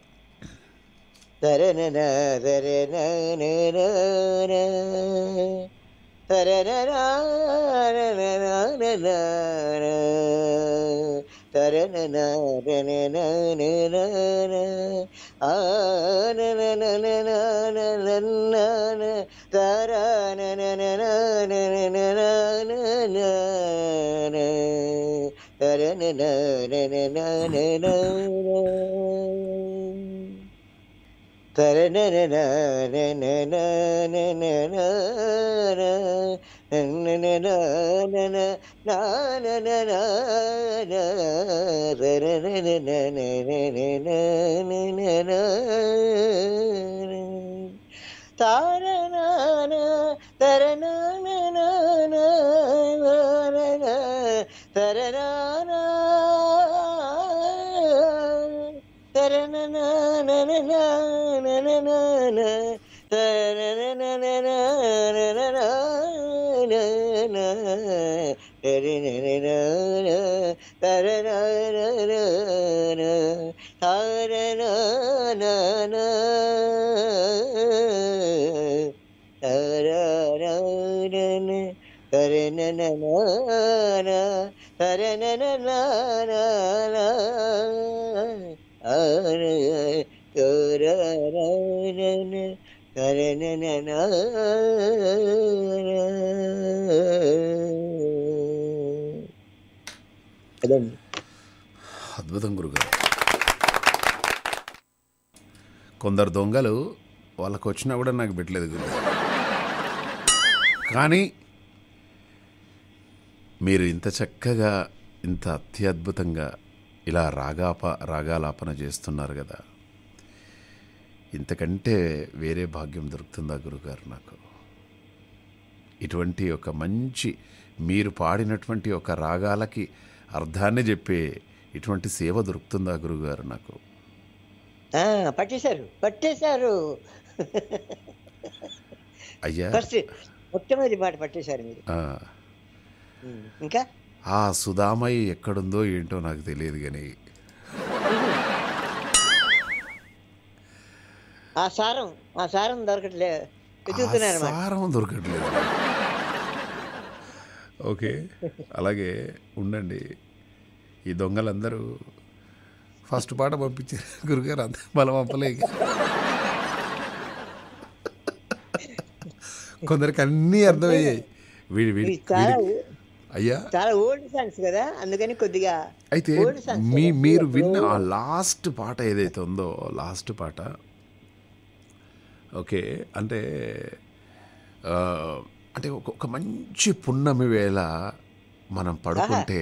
సరే సరే అద్భుతం గురుగారు. కొందరు దొంగలు వాళ్ళకు వచ్చినా కూడా నాకు పెట్టలేదు గురుగారు. కానీ మీరు ఇంత చక్కగా ఇంత అత్యద్భుతంగా ఇలా రాగాప రాగాలాపన చేస్తున్నారు కదా, ఇంతకంటే వేరే భాగ్యం దొరుకుతుందా గురుగారు నాకు? ఇటువంటి ఒక మంచి మీరు పాడినటువంటి ఒక రాగాలకి అర్థాన్ని చెప్పే ఇటువంటి సేవ దొరుకుతుందా గురుగారు నాకు? పట్టేశారు పట్టేశారు అయ్యా, మొట్టమొదటి పాట పట్టేశారు మీరు. ఇంకా ఆ సుధామయ్య ఎక్కడుందో ఏంటో నాకు తెలియదు, కానీ ఆ సారం ఆ సారం దొరకట్లేదు, సారం దొరకట్లేదు. ఓకే, అలాగే ఉండండి. ఈ దొంగలందరూ ఫస్ట్ పాట పంపించారు గురుగారు, అంత బలం పంపలే. కొందరికి అన్నీ అర్థమయ్యాయి. వీడి వీడి అయ్యా చాలా ఓల్డ్ సాంగ్స్ కదా, అందుకని కొద్దిగా. అయితే మీ మీరు విన్న ఆ లాస్ట్ పాట ఏదైతే ఉందో, లాస్ట్ పాట ఓకే అంటే అంటే ఒక మంచి పున్నమి వేళ మనం పడుకుంటే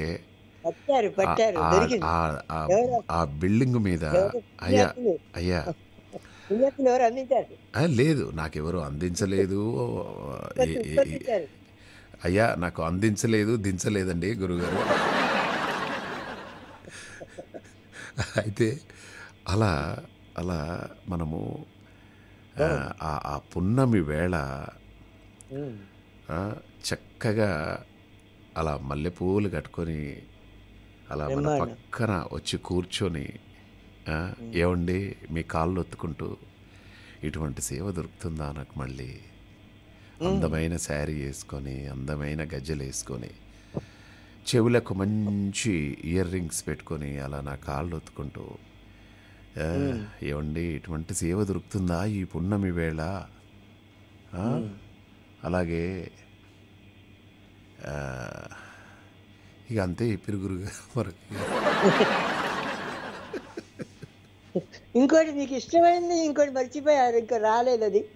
ఆ బిల్డింగ్ మీద అయ్యా అయ్యా లేదు, నాకెవరు అందించలేదు అయ్యా, నాకు అందించలేదు దించలేదండి గురుగారు. అయితే అలా అలా మనము ఆ పున్నమి వేళ చక్కగా అలా మల్లెపూలు కట్టుకొని అలా మన పక్కన వచ్చి కూర్చొని ఏమండి మీ కాళ్ళు ఒత్తుకుంటూ ఇటువంటి సేవ దొరుకుతుందా నాకు? మళ్ళీ అందమైన శారీ వేసుకొని అందమైన గజ్జలు వేసుకొని చెవులకు మంచి ఇయర్ రింగ్స్ పెట్టుకొని అలా నా కాళ్ళు ఒత్తుకుంటూ ఏమండి ఇటువంటి సేవ దొరుకుతుందా ఈ పున్నమి వేళ? అలాగే ఇక అంతే పిరుగురుగా వరకు. ఇంకోటి మీకు ఇష్టమైంది ఇంకోటి మర్చిపోయారు, ఇంకో రాలేదు అది.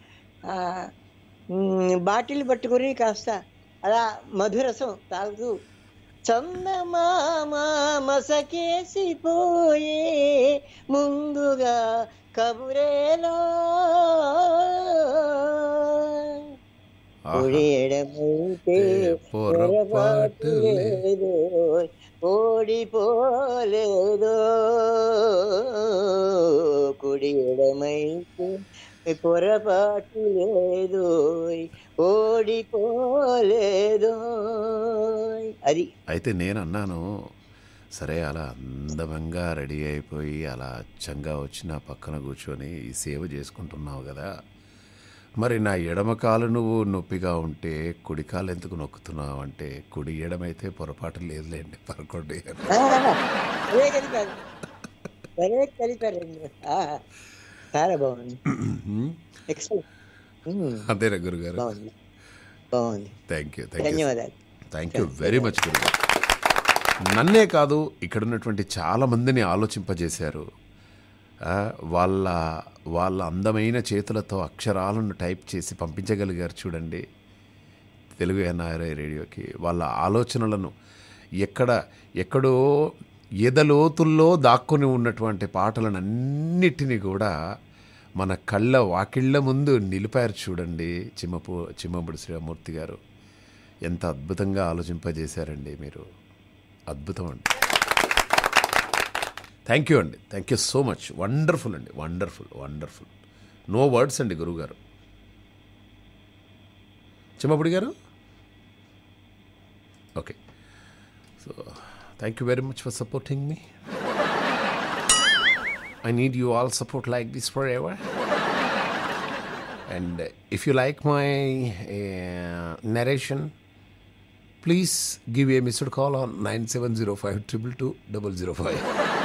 బాటిల్ పట్టుకొని కాస్త అలా మధురసం తాగుతూ చందమామ మసకేసిపోయే ముందుగా కబురేలో ఎడమైతే పొరపాటు లేదో ఓడిపోలేదో, కుడి ఎడమైతే పొరపాటు లేదు ఓడిపోలేదు. అది అయితే నేను అన్నాను, సరే అలా అందమంగా రెడీ అయిపోయి అలా అచ్చంగా వచ్చి నా పక్కన కూర్చొని ఈ సేవ చేసుకుంటున్నావు కదా, మరి నా ఎడమ కాలు నువ్వు నొప్పిగా ఉంటే కుడి కాలు ఎందుకు నొక్కుతున్నావు అంటే కుడి ఎడమైతే పొరపాటు లేదులేండి పరకొండి అదే కలిపారు సరే కలిపారు చాలా బాగుంది. ఎక్సలెంట్. అంతేనా గురుగారు? బాగుంది బాగుంది. థ్యాంక్ యూ థ్యాంక్ యూ ధన్యవాదాలు. థ్యాంక్ యూ వెరీ మచ్ గురుగారు. నన్నే కాదు ఇక్కడ ఉన్నటువంటి చాలామందిని ఆలోచింపజేశారు. వాళ్ళ వాళ్ళ అందమైన చేతులతో అక్షరాలను టైప్ చేసి పంపించగలిగారు చూడండి తెలుగు ఎన్ఆర్ఐ రేడియోకి. వాళ్ళ ఆలోచనలను ఎక్కడ ఎక్కడో ఎదలోతుల్లో దాక్కుని ఉన్నటువంటి పాటలను అన్నిటినీ కూడా మన కళ్ళ వాకిళ్ళ ముందు నిలిపారు చూడండి చిమ్మపు చిమ్మపుడి శ్రీమూర్తి గారు. ఎంత అద్భుతంగా ఆలోచింపజేశారండి మీరు. అద్భుతం అండి. థ్యాంక్ యూ అండి. Thank you so much. Wonderful అండి. Wonderful wonderful. నో వర్డ్స్ అండి గురువుగారు. Chimmapudi garu okay. So thank you very much for supporting me. I need you all support like this forever. And uh, if you like my uh, narration, please give a missed call on nine seven zero five two two two zero zero five.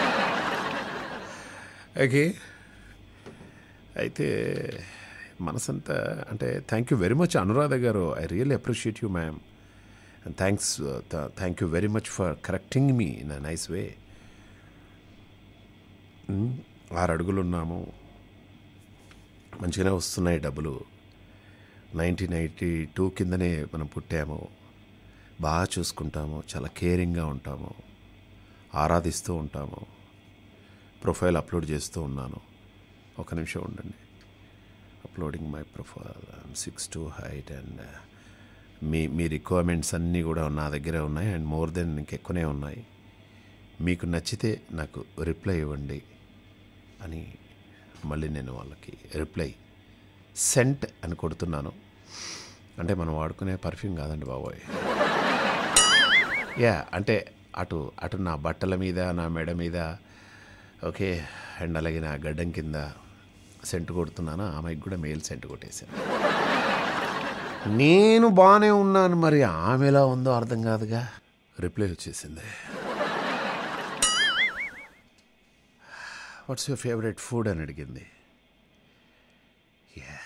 Okay. అయితే మనసంతా అంటే thank you very much Anuradha garu. I really appreciate you ma'am. And thanks thank you very much for correcting me in a nice way. ఆరు అడుగులు ఉన్నాము, మంచిగానే వస్తున్నాయి డబ్బులు. Nineteen eighty two కిందనే మనం పుట్టాము. బాగా చూసుకుంటాము, చాలా కేరింగ్గా ఉంటాము, ఆరాధిస్తూ ఉంటాము. ప్రొఫైల్ అప్లోడ్ చేస్తూ ఉన్నాను. ఒక నిమిషం ఉండండి. Uploading my profile. Six two height and మీ మీ రిక్వైర్మెంట్స్ అన్నీ కూడా నా దగ్గరే ఉన్నాయి అండ్ మోర్ దెన్ ఇంకెక్కువనే ఉన్నాయి. మీకు నచ్చితే నాకు రిప్లై ఇవ్వండి అని మళ్ళీ నేను వాళ్ళకి రిప్లై సెంట్ అని కొడుతున్నాను. అంటే మనం వాడుకునే పర్ఫ్యూమ్ కాదండి బాబోయ్. యా అంటే అటు అటు నా బట్టల మీద, నా మెడ మీద, ఓకే, అండ్ అలాగే నా గడ్డం కింద సెంట్ కొడుతున్నాను. ఆమెకి కూడా మెయిల్ సెంట్ కొట్టేశాను. నేను బాగానే ఉన్నాను, మరి ఆమె ఎలా ఉందో అర్థం కాదుగా. రిప్లై వచ్చేసింది. వాట్స్ యువర్ ఫేవరెట్ ఫుడ్ అని అడిగింది. Yeah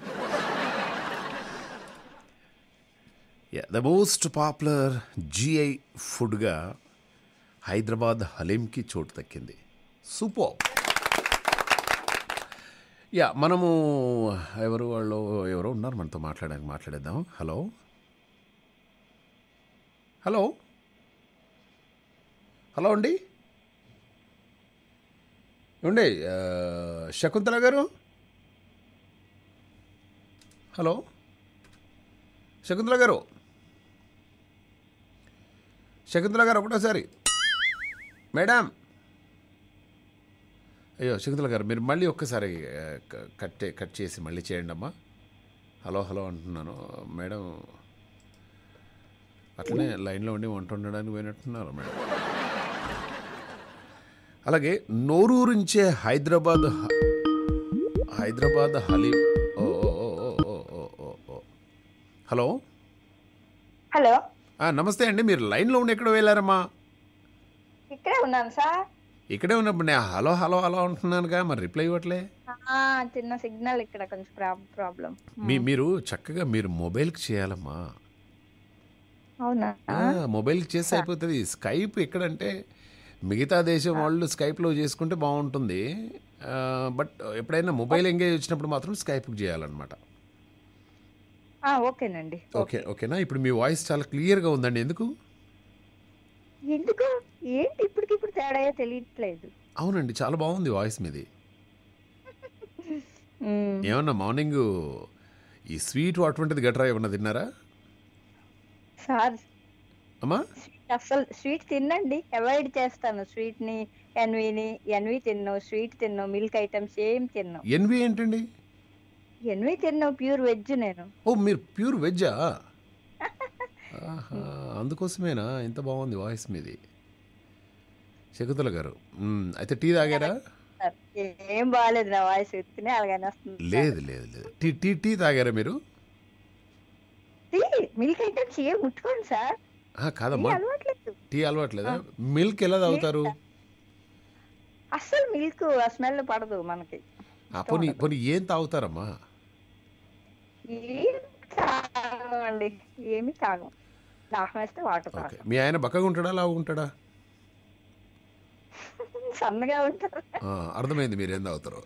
yeah the most popular GI ఫుడ్గా హైదరాబాద్ హలీంకి చోటు దక్కింది. సూపర్. యా మనము ఎవరు వాళ్ళు ఎవరో ఉన్నారు మనతో మాట్లాడడానికి. మాట్లాడేద్దాం. హలో హలో హలో అండి. ఏమండి శకుంతల గారు? హలో శకుంతల గారు, శకుంతల గారు ఒకటోసారి. మేడం, అయ్యో శకుంతల గారు మీరు మళ్ళీ ఒక్కసారి కట్ కట్ చేసి మళ్ళీ చేయండి అమ్మా. హలో హలో అంటున్నాను మేడం. అట్లనే లైన్లో ఉండి వంట ఉండడానికి పోయినట్టున్నారు మేడం. అలాగే నోరూరించే హైదరాబాద్ హైదరాబాద్ హలీం. ఓ ఓ హలో హలో నమస్తే అండి. మీరు లైన్లో ఉండి ఎక్కడ వెళ్ళారమ్మా? ఇక్కడే ఉన్నాను సార్. ఇక్కడే ఉన్నప్పుడు నేను హలో హలో హలో అంటున్నానుగా, మరి రిప్లై ఇవ్వట్లే. చిన్న సిగ్నల్ ఇక్కడ కొంచెం ప్రాబ్లం. మీ మీరు చక్కగా మీరు మొబైల్కి చేయాలమ్మా. అవునా? మొబైల్కి చేస్తే అయిపోతుంది. స్కైప్ ఎక్కడంటే మిగతా దేశం వాళ్ళు స్కైప్లో చేసుకుంటే బాగుంటుంది. బట్ ఎప్పుడైనా మొబైల్ ఎంగేజ్ వచ్చినప్పుడు మాత్రం స్కైప్కి చేయాలన్నమాట. ఓకేనండి. ఓకే ఓకేనా. ఇప్పుడు మీ వాయిస్ చాలా క్లియర్గా ఉందండి. ఎందుకు ఎందుకు ఏంటి ఇప్పటికిప్పుడు తేడా తెలియట్లేదు. అవునండి, చాలా బాగుంది వాయిస్ మీది. ఏమన్నా మార్నింగ్ ఈ స్వీట్ అటువంటిది గట్రా ఏమన్నా తిన్నారా సార్? అమ్మా అసలు స్వీట్ తినండి, అవాయిడ్ చేస్తాను స్వీట్ ని. ఎన్వీని ఎన్వి తిన్నావు, స్వీట్ తిన్నావు, మిల్క్ ఐటమ్స్ ఏం తిన్నావు. ఎన్వి ఏంటండి? ఎన్వి తిన్నావు, ప్యూర్ వెజ్ నేను. ఓ మీరు ప్యూర్ వెజ్జా? అందుకోసమేనా ఇంత బాగుంది వాయిస్ మీది. శకుంతల గారు అయితే టీ తాగారా? చేస్తారు. ఏం బాగాలేదు నా వాయిస్ ఎత్తునే అలాగని వస్తుంది. లేదు లేదు లేదు టీ టీ టీ తాగారా మీరు? మిల్క్ ఐటమ్స్ ఏం ముట్టుకోండి సార్. ఆ, కాదమ్మా, అలవాట్లేదు. టీ అలవాట్లేదా? మిల్క్ ఎలా తాగుతారు? అస్సలు మిల్క్ ఆ స్మెల్ పడదు మనకి. ఆ, పోనీ పోనీ ఏం తాగుతారమ్మా? ఏం తాగండి, ఏమి తాగం. దాహం వేస్తే వాటర్ ఓకే. తాగం. మీ ఆయన బక్కగా ఉంటాడా లావు ఉంటాడా? సన్నగా ఉంటారు. ఆ, అర్థమైంది మీరేం తాగుతారు.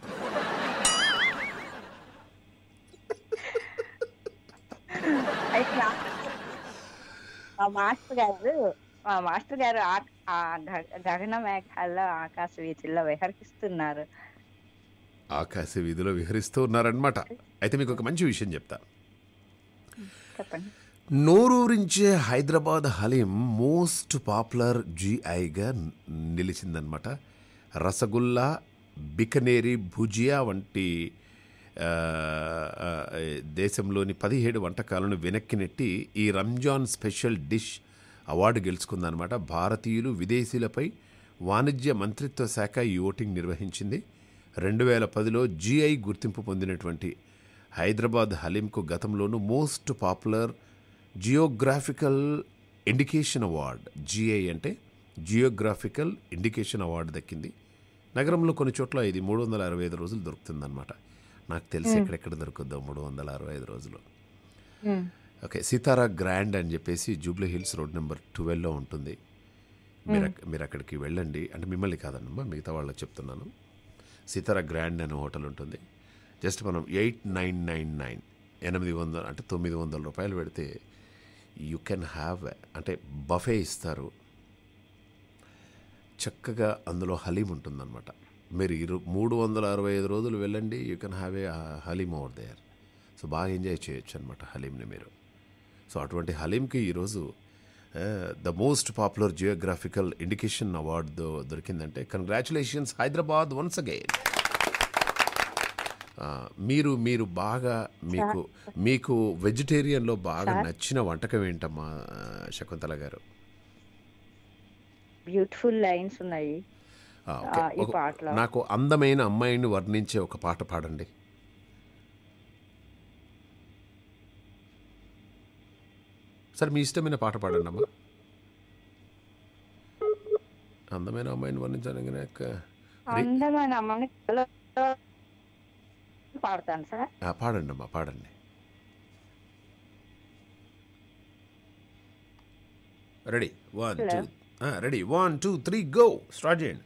అయితే నా- మా మాస్టర్ గారు మా మాస్టర్ గారు ఆ- ఆ గగ- గగన మేఘాల్లో ఆకాశ వీధుల్లో విహరిస్తున్నారు. ఆకాశ వీధిలో విహరిస్తూ ఉన్నారనమాట. అయితే మీకు ఒక మంచి విషయం చెప్తా. చెప్పండి. నోరూరించే హైదరాబాద్ హలీం మోస్ట్ పాపులర్ జిఐగా నిలిచిందనమాట. రసగుల్లా, బికనేరి, భుజియా వంటి ఆ, ఆ, దేశంలోని పదిహేడు వంటకాలను వెనక్కి నెట్టి ఈ రంజాన్ స్పెషల్ డిష్ అవార్డు గెలుచుకుందనమాట. భారతీయులు, విదేశీయులపై వాణిజ్య మంత్రిత్వ శాఖ ఈ ఓటింగ్ నిర్వహించింది. రెండు వేల పదిలో జిఐ గుర్తింపు పొందినటువంటి హైదరాబాద్ హలీంకు గతంలోనూ most popular geographical indication award, GI అంటే జియోగ్రాఫికల్ ఇండికేషన్ అవార్డు దక్కింది. నగరంలో కొన్ని చోట్ల ఇది మూడు వందల అరవై ఐదు రోజులు దొరుకుతుందన్నమాట. నాకు తెలిసి ఎక్కడెక్కడ దొరుకుద్దో మూడు వందల అరవై ఐదు రోజులు. ఓకే. సితారా గ్రాండ్ అని చెప్పేసి జూబ్లీ హిల్స్ రోడ్ నెంబర్ ట్వెల్వ్లో ఉంటుంది. మీరు అక్- మీరు అక్కడికి వెళ్ళండి. అంటే మిమ్మల్ని కాదన్నమ్మా, మిగతా వాళ్ళకి చెప్తున్నాను. సితారా గ్రాండ్ అనే హోటల్ ఉంటుంది. జస్ట్ మనం ఎయిట్ నైన్ నైన్ నైన్ ఎనిమిది వందలు అంటే తొమ్మిది వందల రూపాయలు పెడితే యూ కెన్ హ్యావ్, అంటే బఫే ఇస్తారు. చక్కగా అందులో హలీం ఉంటుందన్నమాట. మీరు ఇరు మూడు వందల అరవై ఐదు రోజులు వెళ్ళండి, you can have a haleem over there. So బాగా ఎంజాయ్ చేయొచ్చు అనమాట హలీంని మీరు. సో అటువంటి హలీంకి ఈరోజు the most popular geographical indication award దొరికిందంటే కంగ్రాచులేషన్స్ హైదరాబాద్ వన్స్ అగైన్. మీరు మీరు బాగా మీకు మీకు వెజిటేరియన్లో బాగా నచ్చిన వంటకం ఏంటమ్మా శకుంతల గారు? బ్యూటిఫుల్ లైన్స్ ఉన్నాయి ఆ, ఓకే. ఈ ఒక- పాటలో. నాకు అందమైన అమ్మాయిని వర్ణించే ఒక పాట పాడండి. సరే, మీ ఇష్టమైన పాట పాడండి అమ్మా. అందమైన అమ్మాయిని వర్ణించడానికి నాకు- అందమైన అమ్మని కలలో పాడతాను సార్. ఆ, పాడండి అమ్మా, పాడండి. Ready? One two ready one two three go. Start చేయండి.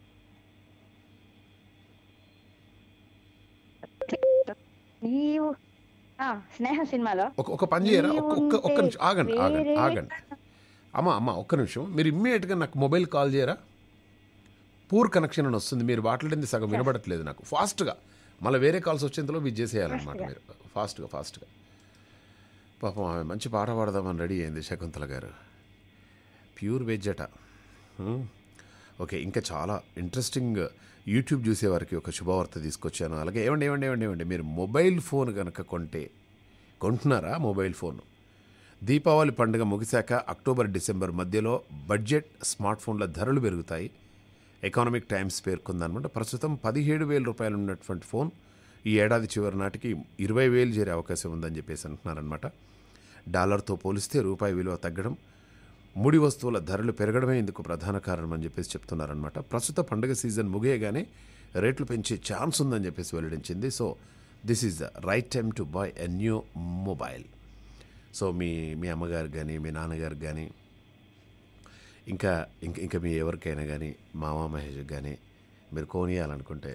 నీవు ఆ, స్నేహ సినిమాలో ఒక ఒక పని చేయరా? ఒక్క ఒక్క ఒక్క నీవుంటే నిమిషం ఆగండి ఆగండి వేరే ఆగండి అమ్మ అమ్మ ఒక్క నిమిషం. మీరు ఇమ్మీడియట్గా నాకు మొబైల్ కాల్ చేయరా? పూర్ కనెక్షన్ అని వస్తుంది. మీరు మాట్లాడింది సగం వినబడట్లేదు నాకు. ఫాస్ట్గా మళ్ళీ వేరే కాల్స్ వచ్చేంతలో మీరు చేసేయాలన్నమాట. మీరు ఫాస్ట్గా ఫాస్ట్గా. పాపం ఆమె మంచి పాట పాడదామని రెడీ అయింది శకుంతల గారు. ప్యూర్ వెజ్ అట. హ్మ్. ఓకే. ఇంకా చాలా ఇంట్రెస్టింగ్ యూట్యూబ్ చూసేవారికి ఒక శుభవార్త తీసుకొచ్చాను. అలాగే ఏమండి ఏమండి ఏమండి ఏమండి మీరు మొబైల్ ఫోన్ కనుక కొంటే, కొంటున్నారా మొబైల్ ఫోన్? దీపావళి పండుగ ముగిశాక అక్టోబర్ డిసెంబర్ మధ్యలో బడ్జెట్ స్మార్ట్ ఫోన్ల ధరలు పెరుగుతాయి. ఎకానమిక్ టైమ్స్ పేర్కొందనమాట. ప్రస్తుతం పదిహేడు వేల రూపాయలు ఉన్నటువంటి ఫోన్ ఈ ఏడాది చివరి నాటికి ఇరవై వేలు చేరే అవకాశం ఉందని చెప్పేసి అంటున్నారనమాట. డాలర్తో పోలిస్తే రూపాయి విలువ తగ్గడం, ముడి వస్తువుల ధరలు పెరగడమే ఇందుకు ప్రధాన కారణం అని చెప్పేసి చెప్తున్నారనమాట. ప్రస్తుత పండుగ సీజన్ ముగియగానే రేట్లు పెంచే ఛాన్స్ ఉందని చెప్పేసి వెల్లడించింది. So this is the right time to buy a new mobile. So మీ మీ అమ్మగారికి కానీ మీ నాన్నగారికి కానీ ఇంకా ఇంకా ఇంకా మీ ఎవరికైనా కానీ మామ మహేష్కి కానీ మీరు కొనియాలనుకుంటే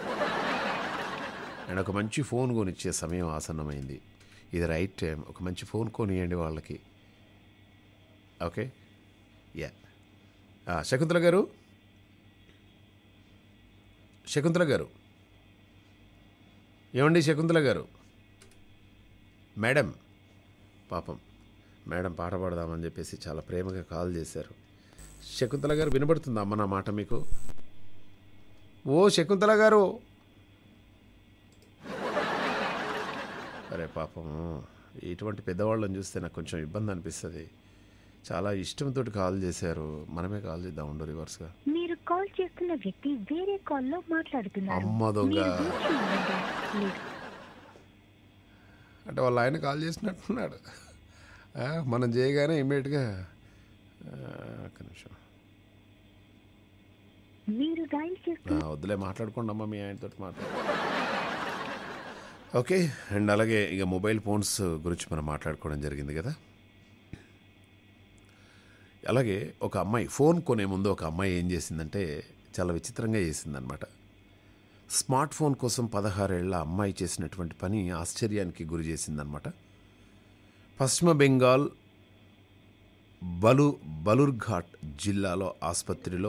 అండ్ ఒక మంచి ఫోన్ కొనిచ్చే సమయం ఆసన్నమైంది. ఇది రైట్ టైం. ఒక మంచి ఫోన్ కొనియండి వాళ్ళకి. ఓకే. యా. శకుంతల గారు శకుంతల గారు ఏమండి శకుంతల గారు? మేడం, పాపం మేడం పాట పాడదామని చెప్పేసి చాలా ప్రేమగా కాల్ చేశారు. శకుంతల గారు వినబడుతుందా అమ్మ నా మాట మీకు? ఓ శకుంతల గారు. అరే పాపం, ఇటువంటి పెద్దవాళ్ళని చూస్తే నాకు కొంచెం ఇబ్బంది అనిపిస్తుంది. చాలా ఇష్టంతో కాల్ చేశారు. మనమే కాల్ చేద్దాం ఉండు రివర్స్గా. మీరు కాల్ చేస్తున్న వ్యక్తి వేరే కాల్లో మాట్లాడుతున్నారు. అమ్మ దొంగ. మీరు వేచి ఉండండి. లేదు. అంటే వాళ్ళ ఆయన కాల్ చేసినట్టున్నాడు. ఆ, మనం చేయగానే ఇమ్మీడియట్గా ఒక్క నిమిషం మీరు డైల్ చేస్తున్న ఆ, వద్దులే మాట్లాడుకోండి అమ్మ మీ ఆయనతో మాట్లాడు. ఓకే. అండ్ అలాగే ఇక మొబైల్ ఫోన్స్ గురించి మనం మాట్లాడుకోవడం జరిగింది కదా. అలాగే ఒక అమ్మాయి ఫోన్ కొనే ముందు ఒక అమ్మాయి ఏం చేసిందంటే చాలా విచిత్రంగా చేసిందనమాట. స్మార్ట్ ఫోన్ కోసం పదహారేళ్ల అమ్మాయి చేసినటువంటి పని ఆశ్చర్యానికి గురి చేసిందనమాట. పశ్చిమ బెంగాల్ బలు బలుర్ఘాట్ జిల్లాలో ఆసుపత్రిలో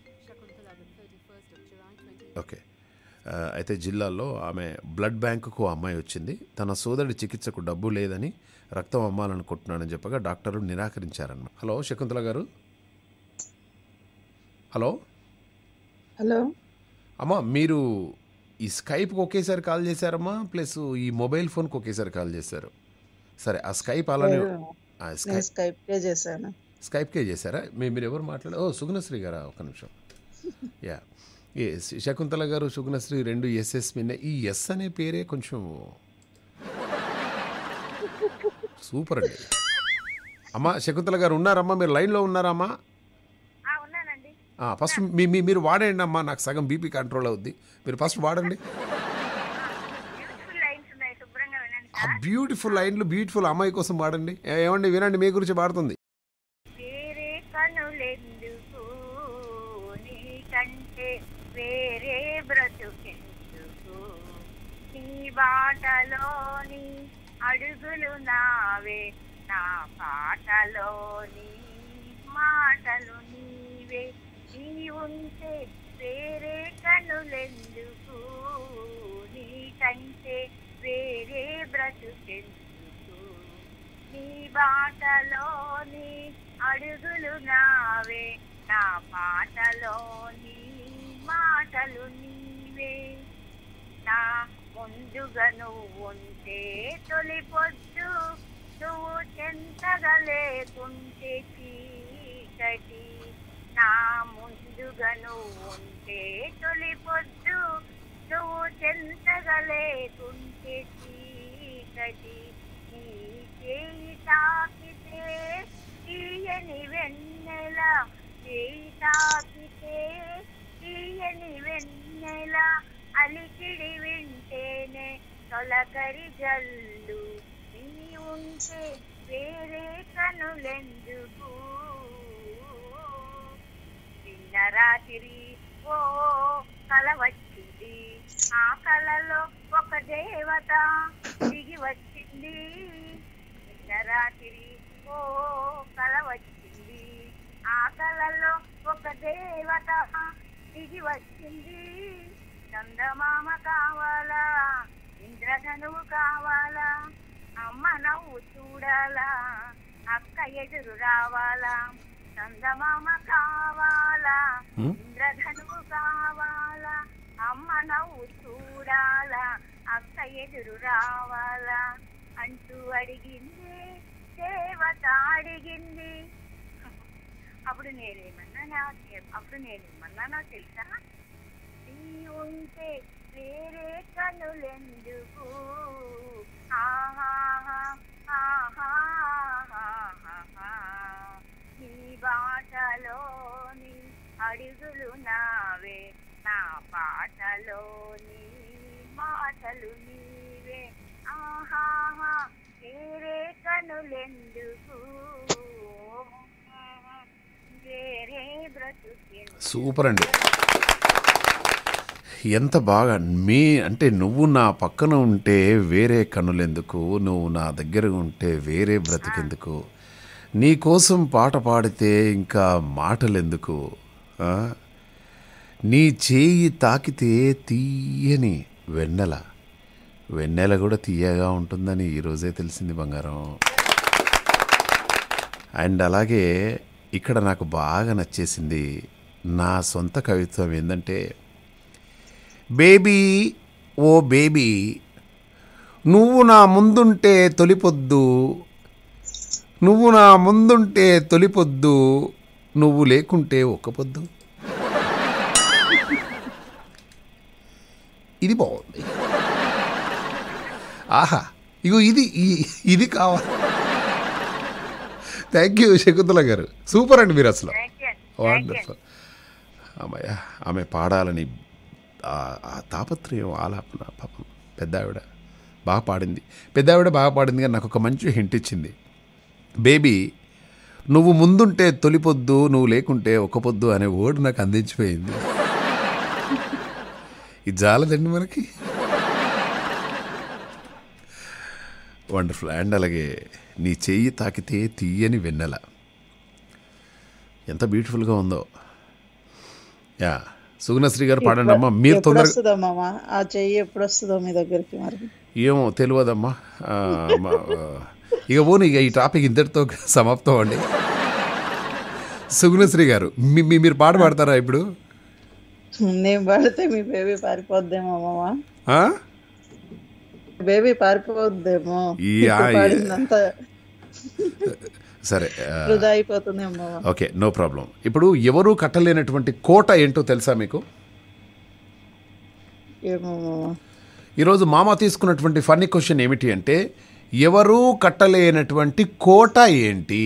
ఓకే ఆ, అయితే జిల్లాలో ఆమె బ్లడ్ బ్యాంకుకు అమ్మాయి వచ్చింది. తన సోదరుడి చికిత్సకు డబ్బు లేదని రక్తం అమ్మాలనుకుంటున్నాడని చెప్పగా డాక్టర్లు నిరాకరించారన్నమాట. హలో శకుంతల గారు. హలో హలో అమ్మా, మీరు ఈ స్కైప్కి ఒకేసారి కాల్ చేశారమ్మా, ప్లస్ ఈ మొబైల్ ఫోన్కి ఒకేసారి కాల్ చేశారు. సరే, ఆ స్కైప్ అలానే ఆ, నేను స్కైప్ స్కైప్ పే చేశాను. స్కైప్కే చేశారా? మీ మీరు ఎవరు మాట్లాడారు? ఓ సుగుణశ్రీ గారా, ఒక నిమిషం. యా, ఏ శకుంతల గారు సుగుణశ్రీ రెండు ఎస్ఎస్ మీద ఈ ఎస్ అనే పేరే కొంచెం సూపర్ అండి. అమ్మా శకుంతల గారు ఉన్నారమ్మా? మీరు లైన్లో ఉన్నారమ్మా? ఫస్ట్ మీ మీ మీరు వాడండి అమ్మా, నాకు సగం బీపీ కంట్రోల్ అవుద్ది. మీరు ఫస్ట్ వాడండి. ఆ బ్యూటిఫుల్ లైన్లు బ్యూటిఫుల్ అమ్మాయి కోసం వాడండి. ఏ- ఏమండి వినండి, మీ గురించి పాడుతుంది. వేరే కనులెందుకు నీకంటే వేరే బ్రతుకెందుకు నీ బాటలోని అడుగులు నావే నా పాటలోని మాటలు నీవే నీ ఉంటే వేరే కనులెందుకు నీకంటే వేరే బ్రతుకెందుకు నీ బాటలోని అడుగులు నావే నా పాటలోని మాటలు నీవే నా ముందుగా నువ్వు ఉంటే తొలి పొద్దు నువ్వు చెంతగా లేకుంటే చీకటి నా ముందుగా నువ్వు ఉంటే తొలి పొద్దు నువ్వు చెంతగా లేకుంటే చీకటి నీ చేయి తాకితే తీయని వెన్నెల చేయి తాకితే తీయని వెన్నెల అలికిడి వింటేనే తొలకరి జల్లు నీ ఉంటే వేరే కనులెందుకు నిన్న రాత్రి ఓ కల వచ్చింది ఆ కలలో ఒక దేవత దిగి వచ్చింది నిన్న రాత్రి ఓ కల వచ్చింది ఆ కలలో ఒక దేవత దిగి వచ్చింది చందమామ కావాలా ఇంద్రధనువు కావాలా అమ్మ నవ్వు చూడాలా అక్క ఎదురు రావాలా చందమామ కావాలా ఇంద్రధనువు కావాలా అమ్మ నవ్వు చూడాలా అక్క ఎదురు రావాలా అంటూ అడిగింది దేవత అడిగింది. అప్పుడు నేనేమన్నా అప్పుడు నేనేమన్నానో తెలుసా? నీ ఉంటే వేరే కనులెందుకు ఆహాహా ఆహాహా నీ బాటలోని అడుగులు నావే నా పాటలోని మాటలు నీవే ఆహాహా వేరే కనులెందుకు వేరే బ్రతుకెందుకు. సూపర్ అండి, ఎంత బాగా. మీ అంటే నువ్వు నా పక్కన ఉంటే వేరే కనులెందుకు, నువ్వు నా దగ్గర ఉంటే వేరే బ్రతికెందుకు, నీ కోసం పాట పాడితే ఇంకా మాటలెందుకు, ఆ? నీ చేయి తాకితే తీయని వెన్నెల వెన్నెల కూడా తీయగా ఉంటుందని ఈరోజే తెలిసింది బంగారం. అండ్ అలాగే ఇక్కడ నాకు బాగా నచ్చేసింది నా సొంత కవిత్వం ఏంటంటే, బేబీ ఓ బేబీ నువ్వు నా ముందుంటే తొలిపొద్దు, నువ్వు నా ముందుంటే తొలిపొద్దు, నువ్వు లేకుంటే ఒక్క పొద్దు. ఇది బాగుంది. ఆహా, ఇగో ఇది ఇది కావాలి. థ్యాంక్ యూ శకుంతల గారు, సూపర్ అండి మీరు అసలు, వండర్ఫుల్. అమ్మయ్య, ఆమె పాడాలని ఆ తాపత్రయం, ఆలాపన, పాపం పెద్ద ఆవిడ బాగా పాడింది. పెద్ద ఆవిడ బాగా పాడింది కానీ నాకు ఒక మంచి హింట్ ఇచ్చింది. బేబీ నువ్వు ముందుంటే తొలిపొద్దు, నువ్వు లేకుంటే ఒక పొద్దు అనే వర్డ్ నాకు అందించిపోయింది. ఇది చాలదండి మనకి. వండర్ఫుల్. అండ్ అలాగే నీ చెయ్యి తాకితే తీయని వెన్నెల, ఎంత బ్యూటిఫుల్గా ఉందో. యా, సుగుణశ్రీ గారు పాడండి అమ్మా. మీరు తొందరగా. ఆ చెయ్యి ఎప్పుడు వస్తుందో మీ దగ్గరికి మరి? ఏమో తెలియదమ్మా. ఇక పోనీ, ఇక ఈ టాపిక్ ఇంతటితో సమాప్తం అండి. సుగుణశ్రీ గారు, మీ మీరు పాట పాడతారా ఇప్పుడు? నేను పాడితే మీ బేబీ పారిపోద్దేమో మామా. బేబీ పారిపోద్దేమో పాడిందంతా. సరే, వృధా అయిపోతుందేమో. Okay, no problem. ఇప్పుడు ఎవరు కట్టలేనటువంటి కోట ఏంటో తెలుసా మీకు? ఏమో మామా. ఈరోజు మామ తీసుకున్నటువంటి ఫన్నీ క్వశ్చన్ ఏమిటి అంటే, ఎవరూ కట్టలేనటువంటి కోట ఏంటి?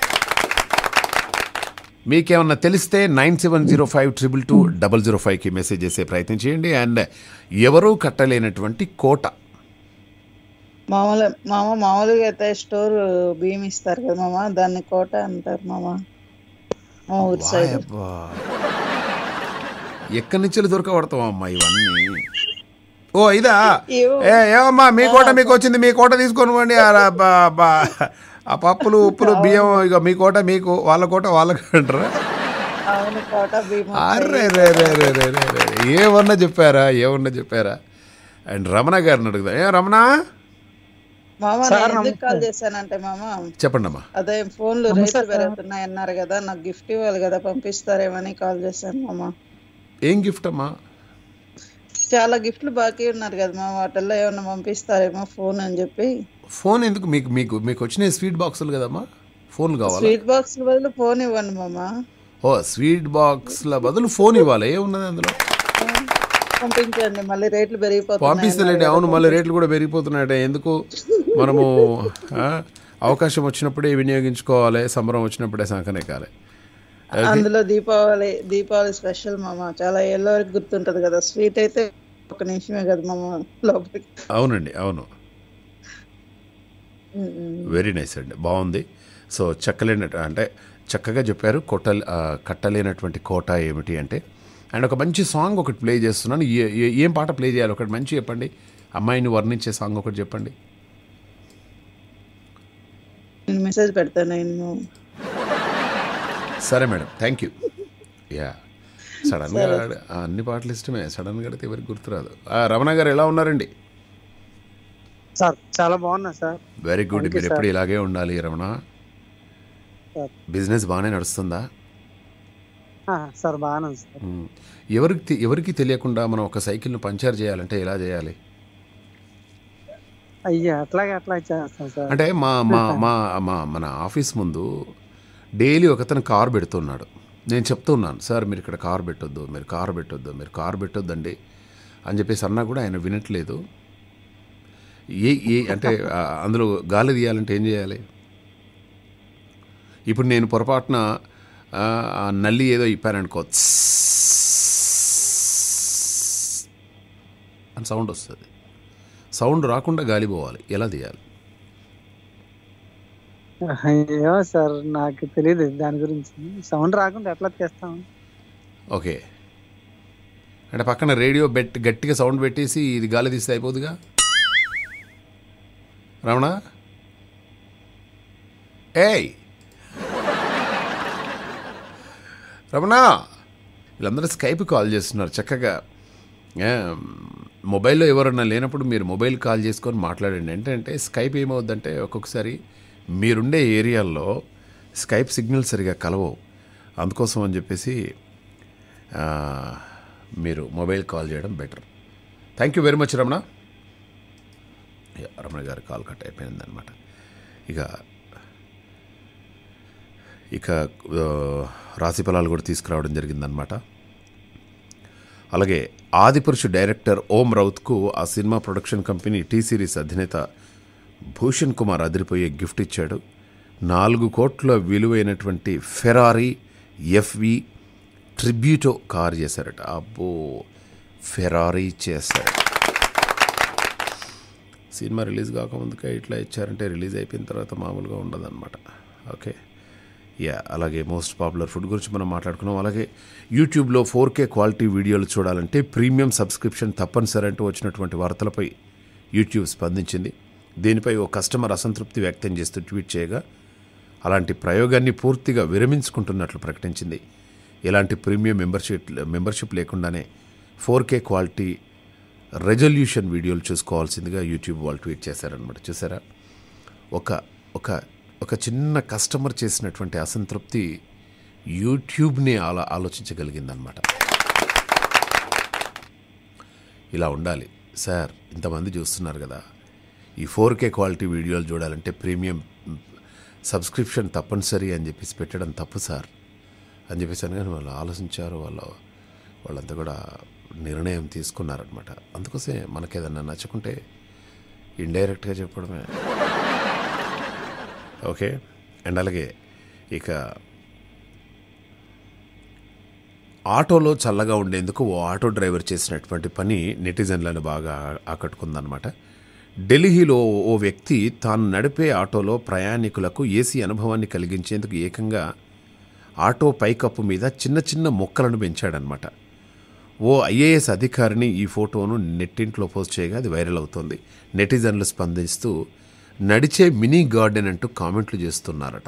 మీకేమన్నా తెలిస్తే nine seven zero five triple two double zero ఫైవ్కి మెసేజ్ చేసే ప్రయత్నం చేయండి. అండ్ ఎవరూ కట్టలేనటువంటి కోట. మామూలు మామ మామూలుగా అయితే స్టోర్ బియ్యం ఇస్తారు కదా మామ, దాన్ని కోట అంటారు మామ మా ఊరి సైడ్. ఎక్కడి నుంచి దొరకబడతావు అమ్మా ఇవన్నీ? ఓ ఇదా? ఏమమ్మా మీ కోట మీకు వచ్చింది, మీ కోట తీసుకొని పోండి. ఆ పప్పులు ఉప్పులు బియ్యం ఇక మీ కోట మీకు, వాళ్ళ కోట వాళ్ళకి అంటారా? అరే రే రే రే రే రే ఏమన్నా చెప్పారా, ఏమన్నా చెప్పారా? అండ్ రమణ గారిని అడుగుదా. ఏ రమణ, కాల్ చేశానంటే మామ, చెప్పండి అమ్మా. అదే ఫోన్లు రేట్లు పెరుగుతున్నాయి అన్నారు కదా, నాకు గిఫ్ట్ ఇవ్వాలి కదా, పంపిస్తారేమని కాల్ చేశాను మామ. ఏం గిఫ్ట్ అమ్మా? చాలా గిఫ్ట్లు బాకీ ఉన్నారు కదా మా, వాటిల్లో ఏమన్నా పంపిస్తారేమో ఫోన్ అని చెప్పి. ఫోన్ ఎందుకు మీకు? మీకు మీకు వచ్చిన స్వీట్ బాక్సులు కదమ్మా, ఫోన్ కావాలి. స్వీట్ బాక్స్ బదులు ఫోన్ ఇవ్వండి మామ. ఓ స్వీట్ బాక్స్ల బదులు ఫోన్ ఇవ్వాలి, ఏమున్నది అందులో? పంపించండి, మళ్ళీ రేట్లు పెరిగిపోతున్నాయి. పంపిస్తలేండి. అవును, మళ్ళీ రేట్లు కూడా పెరిగిపోతున్నాయట. ఎందుకు? మనము అవకాశం వచ్చినప్పుడే వినియోగించుకోవాలి, సంబరం వచ్చినప్పుడే సంకనేకాలి. అందులో దీపావళి దీపావళి స్పెషల్ మామ, చాలా ఏళ్ళ వరకు గుర్తుంటది కదా. స్వీట్ అయితే ఒక నిమిషమే కదా మామ లోపలికి. అవునండి, అవును. వెరీ నైస్ అండి, బాగుంది. సో చెక్కలేన అంటే చక్కగా చెప్పారు. కొట్ట కట్టలేనటువంటి కోట ఏమిటి అంటే. అండ్ ఒక మంచి సాంగ్ ఒకటి ప్లే చేస్తున్నాను. ఏం పాట ప్లే చేయాలి ఒకటి మంచి చెప్పండి. అమ్మాయిని వర్ణించే సాంగ్ ఒకటి చెప్పండి. నేను మెసేజ్ పెడతాను. సరే మేడం, థ్యాంక్ యూ. యా, సడన్గా అన్ని పాటలు ఇష్టమే, సడన్గా అడిగితే ఎవరికి గుర్తురాదు. రమణ గారు ఎలా ఉన్నారండి? సార్ చాలా బాగున్నా సార్. Very good. మీరు ఎప్పుడు ఇలాగే ఉండాలి రమణ. బిజినెస్ బాగానే నడుస్తుందా? సార్ బాగానే సార్. ఎవరికి ఎవరికి తెలియకుండా మనం ఒక సైకిల్ను పంచర్ చేయాలంటే ఎలా చేయాలి? అయ్యా అట్లాగే అట్లా చేస్తాం సార్. అంటే మా మా మా మన ఆఫీస్ ముందు డైలీ ఒకతను కారు పెడుతున్నాడు. నేను చెప్తున్నాను, సార్ మీరు ఇక్కడ కారు పెట్టొద్దు, మీరు కారు పెట్టొద్దు, మీరు కారు పెట్టొద్దండి అని చెప్పేసి అన్నా కూడా ఆయన వినట్లేదు. ఏ ఏ అంటే అందులో గాలి తీయాలంటే ఏం చేయాలి? ఇప్పుడు నేను పొరపాటున నల్లి ఏదో ఇప్పాననుకో అని సౌండ్ వస్తుంది. సౌండ్ రాకుండా గాలి పోవాలి, ఎలా తీయాలి? ఏమో సార్ నాకు తెలియదు దాని గురించి. సౌండ్ రాకుండా ఎట్లా చేస్తాం? ఓకే, అంటే పక్కన రేడియో బెట్ గట్టిగా సౌండ్ పెట్టేసి ఇది గాలి తీస్తే అయిపోదుగా రమణ. ఏయ్ రమణ, వీళ్ళందరూ స్కైప్ కాల్ చేస్తున్నారు చక్కగా. మొబైల్లో ఎవరన్నా లేనప్పుడు మీరు మొబైల్ కాల్ చేసుకొని మాట్లాడండి. ఏంటంటే స్కైప్ ఏమవుద్దంటే ఒక్కొక్కసారి మీరుండే ఏరియాల్లో స్కైప్ సిగ్నల్ సరిగా కలవవు. అందుకోసం అని చెప్పేసి మీరు మొబైల్ కాల్ చేయడం better. Thank you very much Ramana. Ramana గారి కాల్ కట్ అయిపోయింది అనమాట. ఇక ఇక రాశి ఫలాలు కూడా తీసుకురావడం జరిగిందనమాట. అలాగే ఆదిపురుషు డైరెక్టర్ ఓం రౌత్కు ఆ cinema production company T Series అధినేత భూషణ్ కుమార్ అదిరిపోయే గిఫ్ట్ ఇచ్చాడు. నాలుగు కోట్ల విలువైనటువంటి ఫెరారీ ఎఫ్వి ట్రిబ్యూటో కార్ చేశారట. అబ్బో, ఫెరారీ చేశారు. సినిమా రిలీజ్ కాకముందుకే ఇట్లా ఇచ్చారంటే రిలీజ్ అయిపోయిన తర్వాత మామూలుగా ఉండదన్నమాట. Okay, yeah. అలాగే మోస్ట్ పాపులర్ ఫుడ్ గురించి మనం మాట్లాడుకున్నాం. అలాగే యూట్యూబ్లో ఫోర్ కే క్వాలిటీ వీడియోలు చూడాలంటే ప్రీమియం సబ్స్క్రిప్షన్ తప్పనిసరి అంటూ వచ్చినటువంటి వార్తలపై యూట్యూబ్ స్పందించింది. దీనిపై ఓ కస్టమర్ అసంతృప్తి వ్యక్తం చేస్తూ ట్వీట్ చేయగా అలాంటి ప్రయోగాన్ని పూర్తిగా విరమించుకుంటున్నట్లు ప్రకటించింది. ఎలాంటి ప్రీమియం మెంబర్షిప్ మెంబర్షిప్ లేకుండానే ఫోర్ కే క్వాలిటీ రెజల్యూషన్ వీడియోలు చూసుకోవాల్సిందిగా యూట్యూబ్ వాళ్ళు ట్వీట్ చేశారనమాట. చూసారా, ఒక ఒక ఒక చిన్న కస్టమర్ చేసినటువంటి అసంతృప్తి యూట్యూబ్ని ఆలో ఆలోచించగలిగిందనమాట. ఇలా ఉండాలి సార్, ఇంతమంది చూస్తున్నారు కదా, ఈ ఫోర్ కే క్వాలిటీ వీడియోలు చూడాలంటే ప్రీమియం సబ్స్క్రిప్షన్ తప్పనిసరి అని చెప్పేసి పెట్టడం తప్పు సార్ అని చెప్పేసి అని కానీ వాళ్ళు ఆలోచించారు. వాళ్ళు వాళ్ళంతా కూడా నిర్ణయం తీసుకున్నారనమాట. అందుకోసమే మనకేదన్నా నచ్చకుంటే ఇండైరెక్ట్గా చెప్పడమే. ఓకే. అండ్ అలాగే ఇక ఆటోలో చల్లగా ఉండేందుకు ఓ ఆటో డ్రైవర్ చేసినటువంటి పని నెటిజన్లను బాగా ఆకట్టుకుందనమాట. ఢిల్లీలో ఓ వ్యక్తి తాను నడిపే ఆటోలో ప్రయాణికులకు ఏసీ అనుభవాన్ని కలిగించేందుకు ఏకంగా ఆటో పైకప్పు మీద చిన్న చిన్న మొక్కలను పెంచాడనమాట. ఓ ఐఏఎస్ అధికారిని ఈ ఫోటోను నెట్టింట్లో పోస్ట్ చేయగా అది వైరల్ అవుతోంది. నెటిజన్లు స్పందిస్తూ నడిచే మినీ గార్డెన్ అంటూ కామెంట్లు చేస్తున్నారట.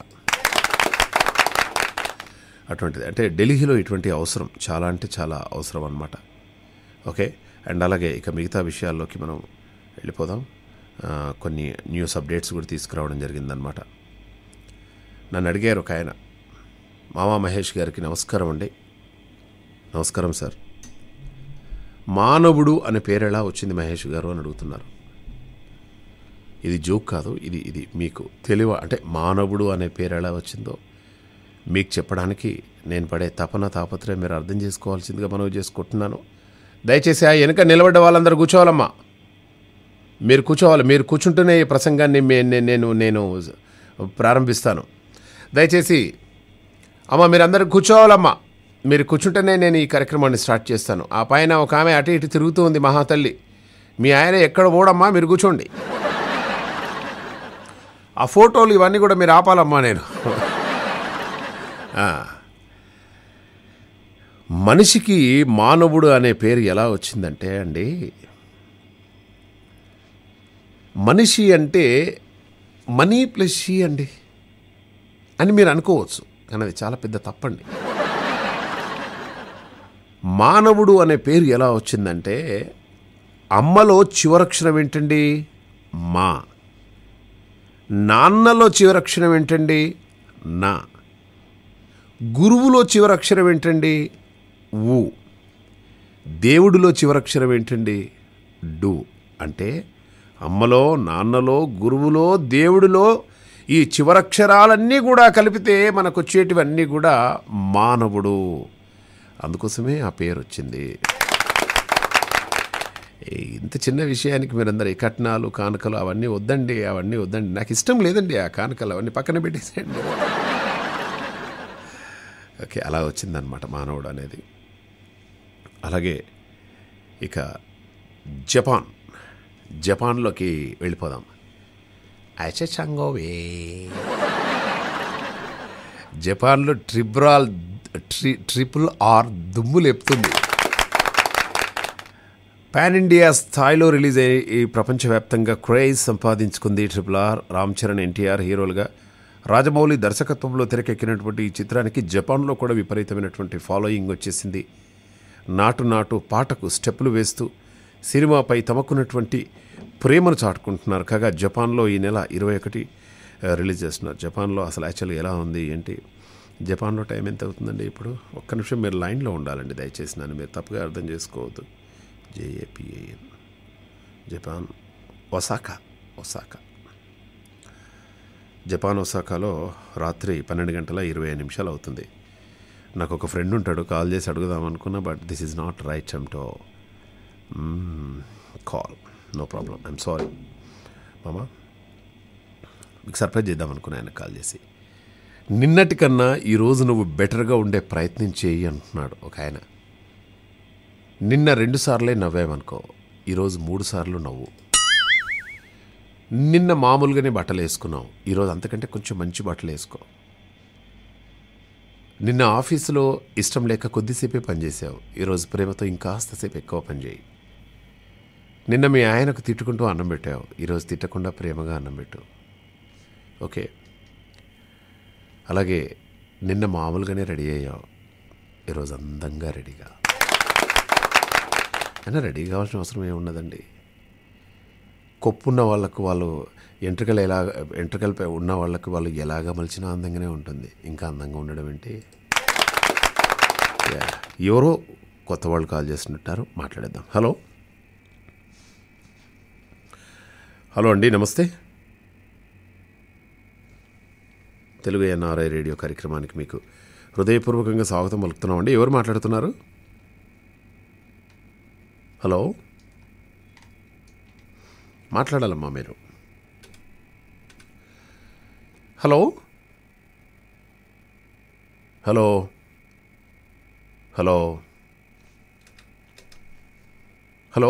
అటువంటిది అంటే ఢిల్లీలో ఇటువంటి అవసరం చాలా అంటే చాలా అవసరం అన్నమాట. ఓకే. అండ్ అలాగే ఇక మిగతా విషయాల్లోకి మనం వెళ్ళిపోదాం. కొన్ని న్యూస్ అప్డేట్స్ కూడా తీసుకురావడం జరిగిందనమాట. నన్ను అడిగారు ఒక ఆయన, మామా మహేష్ గారికి నమస్కారం అండి. నమస్కారం సార్, మానవుడు అనే పేరు ఎలా వచ్చింది మహేష్ గారు అని అడుగుతున్నారు. ఇది జోక్ కాదు, ఇది ఇది మీకు తెలివ అంటే మానవుడు అనే పేరు ఎలా వచ్చిందో మీకు చెప్పడానికి నేను పడే తపన తాపత్రయం మీరు అర్థం చేసుకోవాల్సిందిగా మనవి చేసుకుంటున్నాను. దయచేసి ఆ వెనుక నిలబడ్డ వాళ్ళందరూ కూర్చోవాలమ్మా, మీరు కూర్చోవాలి. మీరు కూర్చుంటూనే ఈ ప్రసంగాన్ని నేను నేను ప్రారంభిస్తాను. దయచేసి అమ్మ మీరందరూ కూర్చోవాలమ్మా, మీరు కూర్చుంటేనే నేను ఈ కార్యక్రమాన్ని స్టార్ట్ చేస్తాను. ఆ పైన ఒక ఆమె అటు ఇటు తిరుగుతూ ఉంది, మహాతల్లి. మీ ఆయన ఎక్కడ పోడమ్మా, మీరు కూర్చోండి. ఆ ఫోటోలు ఇవన్నీ కూడా మీరు ఆపాలమ్మా. నేను మనిషికి మానవుడు అనే పేరు ఎలా వచ్చిందంటే అండి, మనిషి అంటే మనీ ప్లస్ షీ అండి అని మీరు అనుకోవచ్చు, కానీ అది చాలా పెద్ద తప్పండి. మానవుడు అనే పేరు ఎలా వచ్చిందంటే అమ్మలో చివరక్షరం ఏంటండి, మా. నాన్నలో చివరక్షరం ఏంటండి, నా. గురువులో చివరక్షరం ఏంటండి, ఊ. దేవుడిలో చివరక్షరం ఏంటండి, డు. అంటే అమ్మలో, నాన్నలో, గురువులో, దేవుడిలో ఈ చివరక్షరాలన్నీ కూడా కలిపితే మనకు వచ్చేటివన్నీ కూడా మానవుడు. అందుకోసమే ఆ పేరు వచ్చింది. ఇంత చిన్న విషయానికి మీరందరూ ఈ కట్నాలు కానుకలు అవన్నీ వద్దండి, అవన్నీ వద్దండి, నాకు ఇష్టం లేదండి ఆ కానుకలు, అవన్నీ పక్కన పెట్టేసేయండి. ఓకే, అలా వచ్చిందనమాట మానవుడు అనేది. అలాగే ఇక జపాన్ జపాన్లోకి వెళ్ళిపోదాం. అచచంగోవే జపాన్లో ట్రిబ్రాల్ ట్రి ట్రిపుల్ ఆర్ దుమ్ము లేపుతుంది. పాన్ ఇండియా స్థాయిలో రిలీజ్ అయ్యి ఈ ప్రపంచవ్యాప్తంగా క్రేజ్ సంపాదించుకుంది ట్రిపుల్ ఆర్. రామ్ చరణ్, ఎన్టీఆర్ హీరోలుగా రాజమౌళి దర్శకత్వంలో తెరకెక్కినటువంటి ఈ చిత్రానికి జపాన్లో కూడా విపరీతమైనటువంటి ఫాలోయింగ్ వచ్చేసింది. నాటు నాటు పాటకు స్టెప్పులు వేస్తూ సినిమాపై తమకున్నటువంటి ప్రేమను చాటుకుంటున్నారు. కాగా జపాన్లో ఈ నెల ఇరవై ఒకటి రిలీజ్ చేస్తున్నారు. జపాన్లో అసలు యాక్చువల్గా ఎలా ఉంది ఏంటి, జపాన్లో టైం ఎంత అవుతుందండి ఇప్పుడు? ఒక్క నిమిషం మీరు లైన్లో ఉండాలండి దయచేసి, నన్ను మీరు తప్పుగా అర్థం చేసుకోవద్దు. J A P A N Japan Osaka Osaka Japan ఒసాకాలో రాత్రి పన్నెండు గంటల ఇరవై ఐదు నిమిషాలు అవుతుంది. నాకు ఒక ఫ్రెండ్ ఉంటాడు, కాల్ చేసి అడుగుదాం అనుకున్నా, but this is not right time to call. No problem, I'm sorry మామా. మీకు సర్ప్రైజ్ చేద్దాం అనుకున్నా ఆయన కాల్ చేసి. నిన్నటికన్నా ఈరోజు నువ్వు బెటర్గా ఉండే ప్రయత్నం చేయి అంటున్నాడు ఒక ఆయన. నిన్న రెండు సార్లే నవ్వామనుకో, ఈరోజు మూడు సార్లు నవ్వు. నిన్న మామూలుగానే బట్టలు వేసుకున్నావు, ఈరోజు అంతకంటే కొంచెం మంచి బట్టలు వేసుకో. నిన్న ఆఫీసులో ఇష్టం లేక కొద్దిసేపే పనిచేసావు, ఈరోజు ప్రేమతో ఇంకాస్తసేపు ఎక్కువ పనిచేయి. నిన్న మీ ఆయనకు తిట్టుకుంటూ అన్నం పెట్టావు, ఈరోజు తిట్టకుండా ప్రేమగా అన్నం పెట్టు. ఓకే. అలాగే నిన్న మామూలుగానే రెడీ అయ్యావు, ఈరోజు అందంగా రెడీగా. అయినా రెడీ కావాల్సిన అవసరం ఏమున్నదండి. కొప్పున్న వాళ్ళకు వాళ్ళు ఎంట్రుకలు ఎలా ఎంట్రుకలపై ఉన్న వాళ్ళకి వాళ్ళు ఎలాగ మలిచినా అందంగానే ఉంటుంది. ఇంకా అందంగా ఉండడం ఏంటి. ఎవరో కొత్త వాళ్ళు కాల్ చేస్తున్నట్టారు, మాట్లాడేద్దాం. హలో హలో అండి, నమస్తే. తెలుగు ఎన్ఆర్ఐ రేడియో కార్యక్రమానికి మీకు హృదయపూర్వకంగా స్వాగతం పలుకుతున్నామండి. ఎవరు మాట్లాడుతున్నారు? హలో, మాట్లాడాలమ్మా మీరు. Hello hello hello hello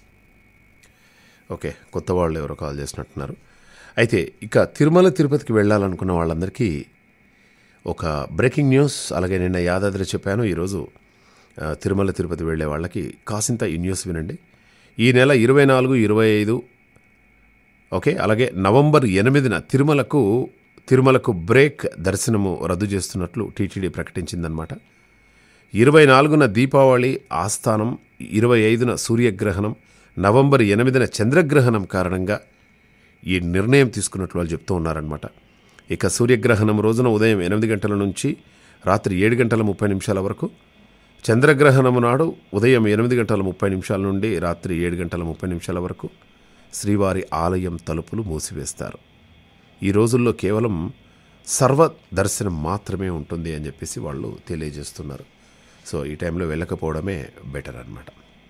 okay, కొత్త వాళ్ళు ఎవరో కాల్ చేసినట్టున్నారు. అయితే ఇక తిరుమల తిరుపతికి వెళ్ళాలనుకున్న వాళ్ళందరికీ ఒక బ్రేకింగ్ న్యూస్. అలాగే నిన్న యాదాద్రి చెప్పాను, ఈరోజు తిరుమల తిరుపతి వెళ్ళే వాళ్ళకి కాసింత ఈ న్యూస్ వినండి. ఈ నెల ఇరవై నాలుగు ఇరవై ఐదు ఓకే, అలాగే నవంబర్ ఎనిమిదిన తిరుమలకు తిరుమలకు బ్రేక్ దర్శనము రద్దు చేస్తున్నట్లు టీటీడీ ప్రకటించిందనమాట. ఇరవై నాలుగున దీపావళి ఆస్థానం, ఇరవై ఐదున సూర్యగ్రహణం, నవంబర్ ఎనిమిదిన చంద్రగ్రహణం కారణంగా ఈ నిర్ణయం తీసుకున్నట్లు వాళ్ళు చెప్తూ ఉన్నారనమాట. ఇక సూర్యగ్రహణం రోజున ఉదయం ఎనిమిది గంటల నుంచి రాత్రి ఏడు గంటల ముప్పై నిమిషాల వరకు, చంద్రగ్రహణము నాడు ఉదయం ఎనిమిది గంటల ముప్పై నిమిషాల నుండి రాత్రి ఏడు గంటల ముప్పై నిమిషాల వరకు శ్రీవారి ఆలయం తలుపులు మూసివేస్తారు. ఈ రోజుల్లో కేవలం సర్వ దర్శనం మాత్రమే ఉంటుంది అని చెప్పేసి వాళ్ళు తెలియజేస్తున్నారు. సో ఈ టైంలో వెళ్ళకపోవడమే బెటర్ అన్నమాట.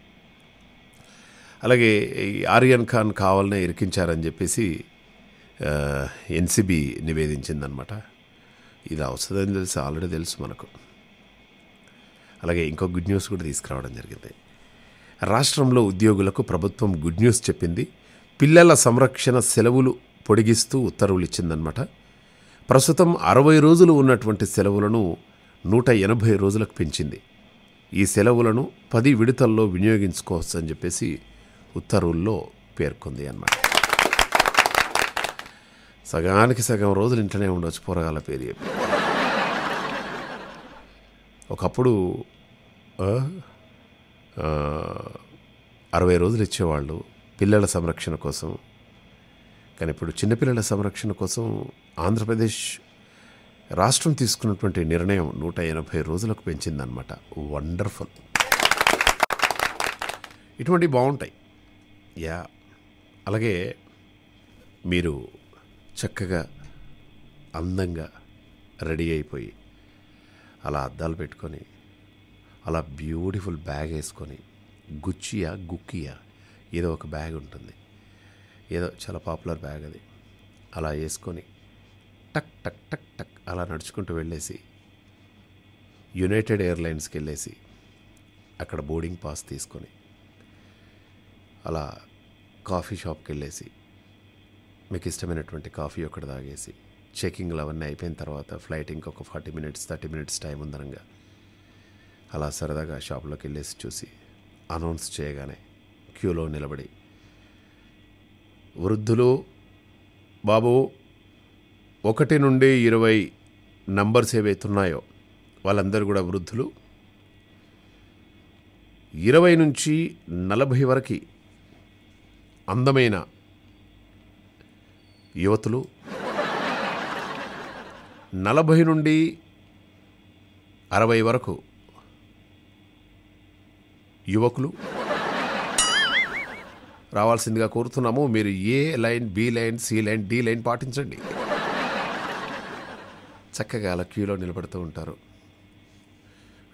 అలాగే ఆర్యన్ ఖాన్ కావాలనే ఇరికించారని చెప్పేసి ఎన్సీబీ నివేదించిందనమాట. ఇది వస్తుందని తెలిసి ఆల్రెడీ తెలుసు మనకు. అలాగే ఇంకో గుడ్ న్యూస్ కూడా తీసుకురావడం జరిగింది. రాష్ట్రంలో ఉద్యోగులకు ప్రభుత్వం గుడ్ న్యూస్ చెప్పింది. పిల్లల సంరక్షణ సెలవులు పొడిగిస్తూ ఉత్తర్వులు ఇచ్చిందనమాట. ప్రస్తుతం అరవై రోజులు ఉన్నటువంటి సెలవులను నూట ఎనభై రోజులకు పెంచింది. ఈ సెలవులను పది విడతల్లో వినియోగించుకోవచ్చు అని చెప్పేసి ఉత్తర్వుల్లో పేర్కొంది అన్నమాట. సగానికి సగం రోజులు ఇంట్లోనే ఉండవచ్చు పోరగాల పేరు చెప్పి. ఒకప్పుడు అరవై రోజులు ఇచ్చేవాళ్ళు పిల్లల సంరక్షణ కోసం. కానీ ఇప్పుడు చిన్నపిల్లల సంరక్షణ కోసం ఆంధ్రప్రదేశ్ రాష్ట్రం తీసుకున్నటువంటి నిర్ణయం నూట ఎనభై రోజులకు పెంచిందనమాట. వండర్ఫుల్. ఇటువంటివి బాగుంటాయి. యా, అలాగే మీరు చక్కగా అందంగా రెడీ అయిపోయి అలా అద్దాలు పెట్టుకొని అలా బ్యూటిఫుల్ బ్యాగ్ వేసుకొని, గుచ్చియా గుక్కియా ఏదో ఒక బ్యాగ్ ఉంటుంది, ఏదో చాలా పాపులర్ బ్యాగ్ అది, అలా వేసుకొని టక్ టక్ టక్ టక్ అలా నడుచుకుంటూ వెళ్ళేసి యునైటెడ్ ఎయిర్లైన్స్కి వెళ్ళేసి అక్కడ బోర్డింగ్ పాస్ తీసుకొని అలా కాఫీ షాప్కి వెళ్ళేసి మీకు ఇష్టమైనటువంటి కాఫీ ఒకటి తాగేసి చెకింగ్లు అవన్నీ అయిపోయిన తర్వాత ఫ్లైట్ ఇంకొక forty minutes thirty minutes time ఉందనగా అలా సరదాగా షాప్లోకి వెళ్ళేసి చూసి అనౌన్స్ చేయగానే క్యూలో నిలబడి, వృద్ధులు బాబు ఒకటి నుండి ఇరవై నంబర్స్ ఏవైతున్నాయో వాళ్ళందరూ కూడా వృద్ధులు, ఇరవై నుంచి నలభై వరకు అందమైన యువతులు, నలభై నుండి అరవై వరకు యువకులు రావాల్సిందిగా కోరుతున్నాము. మీరు A line, B line, C line, D line పాటించండి. చక్కగా అలా క్యూలో నిలబడుతూ ఉంటారు.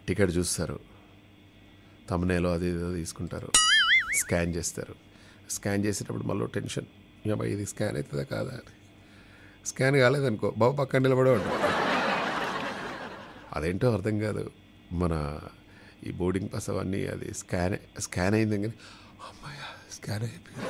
టికెట్ చూస్తారు, తమ్నేలో అది ఏదో తీసుకుంటారు, స్కాన్ చేస్తారు. స్కాన్ చేసేటప్పుడు మళ్ళీ టెన్షన్, ఏమో ఇది స్కాన్ అవుతుందా కాదా అని. స్కాన్ కాలేదనుకో బాబు పక్కన నిలబడే ఉంటాడు. అదేంటో అర్థం కాదు. మన ఈ బోర్డింగ్ పాస్ అవన్నీ అది స్కాన్ స్కాన్ అయింది కానీ అమ్మాయ స్కాన్ అయిపోయింది.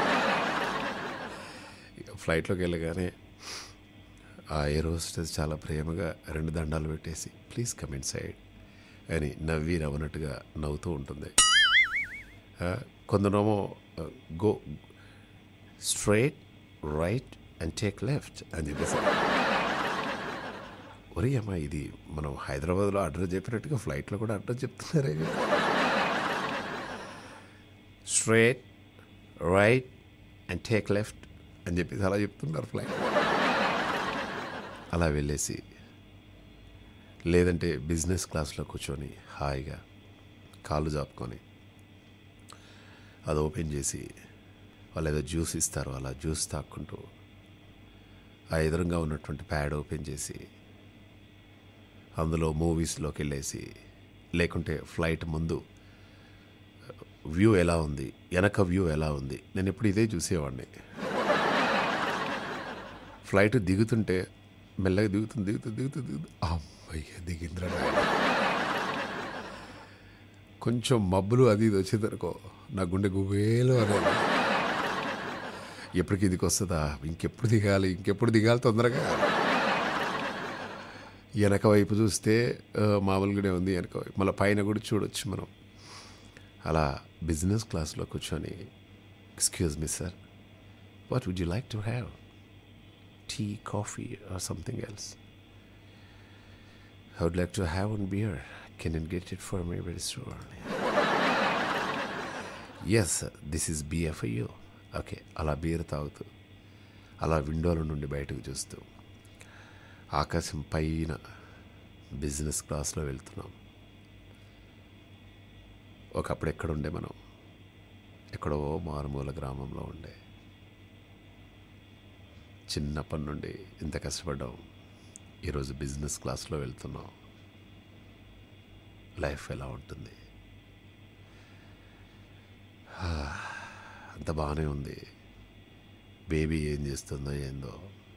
ఫ్లైట్లోకి వెళ్ళగానే ఆ ఎయిర్ హోస్టెస్ చాలా ప్రేమగా రెండు దండాలు పెట్టేసి ప్లీజ్ కమ్ ఇన్ సైడ్ అని నవ్వి నవ్వనట్టుగా నవ్వుతూ ఉంటుంది. కొందరేమో go straight right and take left అని చెప్పేసి, ఒరే అమ్మా ఇది మనం హైదరాబాద్లో అడ్రస్ చెప్పినట్టుగా ఫ్లైట్లో కూడా అడ్రస్ చెప్తున్నారే. Straight right and take left అని చెప్పేసి అలా చెప్తున్నారు ఫ్లైట్. అలా వెళ్ళేసి లేదంటే బిజినెస్ క్లాస్లో కూర్చొని హాయిగా కాళ్ళు జాపుకొని అది ఓపెన్ చేసి వాళ్ళు ఏదో జ్యూస్ ఇస్తారు, అలా జ్యూస్ తాక్కుంటూ ఆ ఎదురుగా ఉన్నటువంటి ప్యాడ్ ఓపెన్ చేసి అందులో మూవీస్లోకి వెళ్ళేసి, లేకుంటే ఫ్లైట్ ముందు వ్యూ ఎలా ఉంది, వెనక వ్యూ ఎలా ఉంది, నేను ఎప్పుడు ఇదే చూసేవాడిని. ఫ్లైట్ దిగుతుంటే మెల్లగా దిగుతుంది దిగుతుంది దిగుతుంది దిగుతుంది అమ్మయ్య దిగింద్రా. కొంచెం మబ్బులు అది ఇది వచ్చేదనుకో నా గుండె గుబేలు అనేది, ఎప్పటికి ఇదికి వస్తుందా, ఇంకెప్పుడు దిగాలి ఇంకెప్పుడు దిగాలి తొందరగా. వెనక వైపు చూస్తే మామూలుగానే ఉంది వెనక వైపు, మళ్ళీ పైన కూడా చూడొచ్చు మనం. అలా బిజినెస్ క్లాస్లో కూర్చొని excuse me sir, what would you like to have, tea coffee or something else? I would like to have one beer. Can you get it for me very soon? Yes, sir. This is beer for you. Okay, అలా beer తాగుతూ అలా విండోల నుండి బయటకు చూస్తూ ఆకాశం పైన business క్లాస్లో వెళ్తున్నాం. ఒకప్పుడు ఎక్కడుండే మనం, ఎక్కడో మారుమూల గ్రామంలో ఉండే. చిన్నప్పటి నుండి ఇంత కష్టపడ్డాం, ఈరోజు బిజినెస్ క్లాస్లో వెళ్తున్నాం. లైఫ్ ఎలా ఉంటుంది? అంత బాగానే ఉంది. బేబీ ఏం చేస్తుందో ఏందో.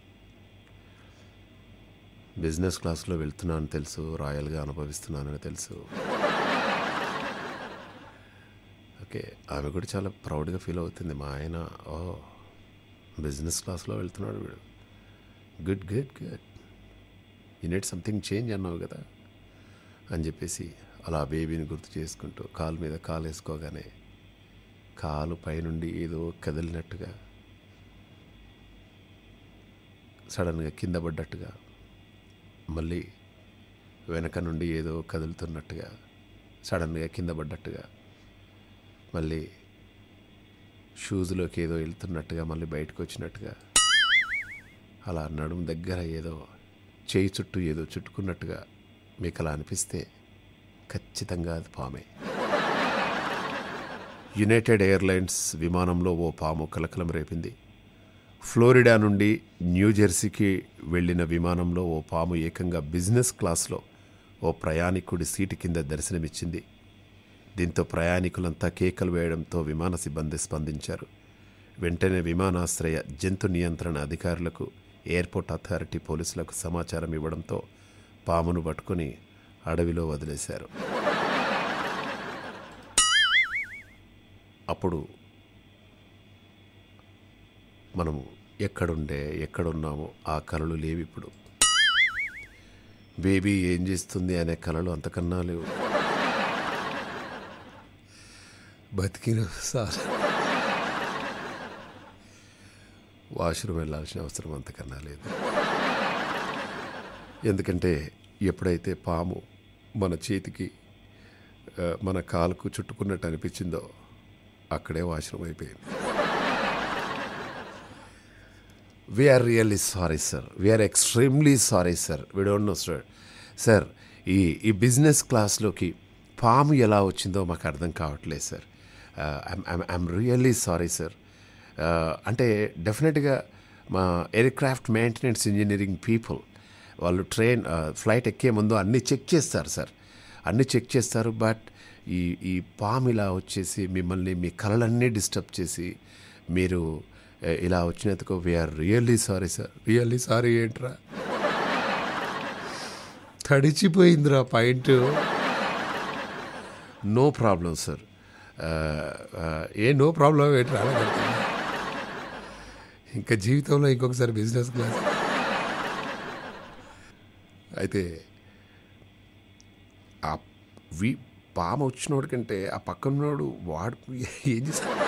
బిజినెస్ క్లాస్లో వెళ్తున్నానని తెలుసు, రాయల్గా అనుభవిస్తున్నానని తెలుసు. ఓకే, ఆమె కూడా చాలా ప్రౌడ్గా ఫీల్ అవుతుంది. మా ఆయన ఓ బిజినెస్ క్లాస్లో వెళ్తున్నాడు వీడు, good good good, you need something change అన్నావు కదా అని చెప్పేసి అలా బేబీని గుర్తు చేసుకుంటూ కాలు మీద కాలు వేసుకోగానే కాలు పైనుండి ఏదో కదిలినట్టుగా, సడన్గా కింద పడ్డట్టుగా, మళ్ళీ వెనక నుండి ఏదో కదులుతున్నట్టుగా, సడన్గా కింద పడ్డట్టుగా, మళ్ళీ షూస్లోకి ఏదో వెళ్తున్నట్టుగా, మళ్ళీ బయటకు వచ్చినట్టుగా, అలా నడుము దగ్గర ఏదో చేయి చుట్టూ ఏదో చుట్టుకున్నట్టుగా మీకు అలా అనిపిస్తే ఖచ్చితంగా అది పామే. యునైటెడ్ ఎయిర్లైన్స్ విమానంలో ఓ పాము కలకలం రేపింది. ఫ్లోరిడా నుండి న్యూజెర్సీకి వెళ్ళిన విమానంలో ఓ పాము ఏకంగా బిజినెస్ క్లాస్లో ఓ ప్రయాణికుడి సీటు కింద దర్శనమిచ్చింది. దీంతో ప్రయాణికులంతా కేకలు వేయడంతో విమాన సిబ్బంది స్పందించారు. వెంటనే విమానాశ్రయ జంతు నియంత్రణ అధికారులకు, ఎయిర్పోర్ట్ అథారిటీ పోలీసులకు సమాచారం ఇవ్వడంతో పామును పట్టుకొని అడవిలో వదిలేశారు. అప్పుడు మనము ఎక్కడుండే ఎక్కడున్నామో ఆ కలలు లేవు. ఇప్పుడు బేబీ ఏం చేస్తుంది అనే కలలు అంతకన్నా లేవు. బతికిన సార్ వాష్రూమ్ వెళ్ళాల్సిన అవసరం అంతకన్నా లేదు. ఎందుకంటే ఎప్పుడైతే పాము మన చేతికి మన కాలుకు చుట్టుకున్నట్టు అనిపించిందో అక్కడే వాష్రూమ్ అయిపోయింది. We're really sorry sir, we're extremely sorry sir, we don't know sir. Sir ఈ ఈ బిజినెస్ క్లాస్లోకి పాము ఎలా వచ్చిందో మాకు అర్థం కావట్లేదు sir. I'm really sorry sir. అంటే డెఫినెట్గా మా ఎయిర్క్రాఫ్ట్ మెయింటెనెన్స్ ఇంజనీరింగ్ పీపుల్ వాళ్ళు ట్రైన్ ఫ్లైట్ ఎక్కే ముందు అన్నీ చెక్ చేస్తారు సార్. అన్నీ చెక్ చేస్తారు. బట్ ఈ ఈ పాము ఇలా వచ్చేసి మిమ్మల్ని మీ కళలన్నీ డిస్టర్బ్ చేసి మీరు "ఏ, ఇలా వచ్చినందుకు we're really sorry sir." Really sorry ఏంట్రా, తడిచిపోయిందిరా పాయింట్. No problem sir. ఏ నో ప్రాబ్లం ఏంట్రా, ఇంకా జీవితంలో ఇంకొకసారి బిజినెస్ క్లాస్. అయితే ఆ వి పాము వచ్చినోడి కంటే ఆ పక్కనోడు వాడు ఏం చేశాడు,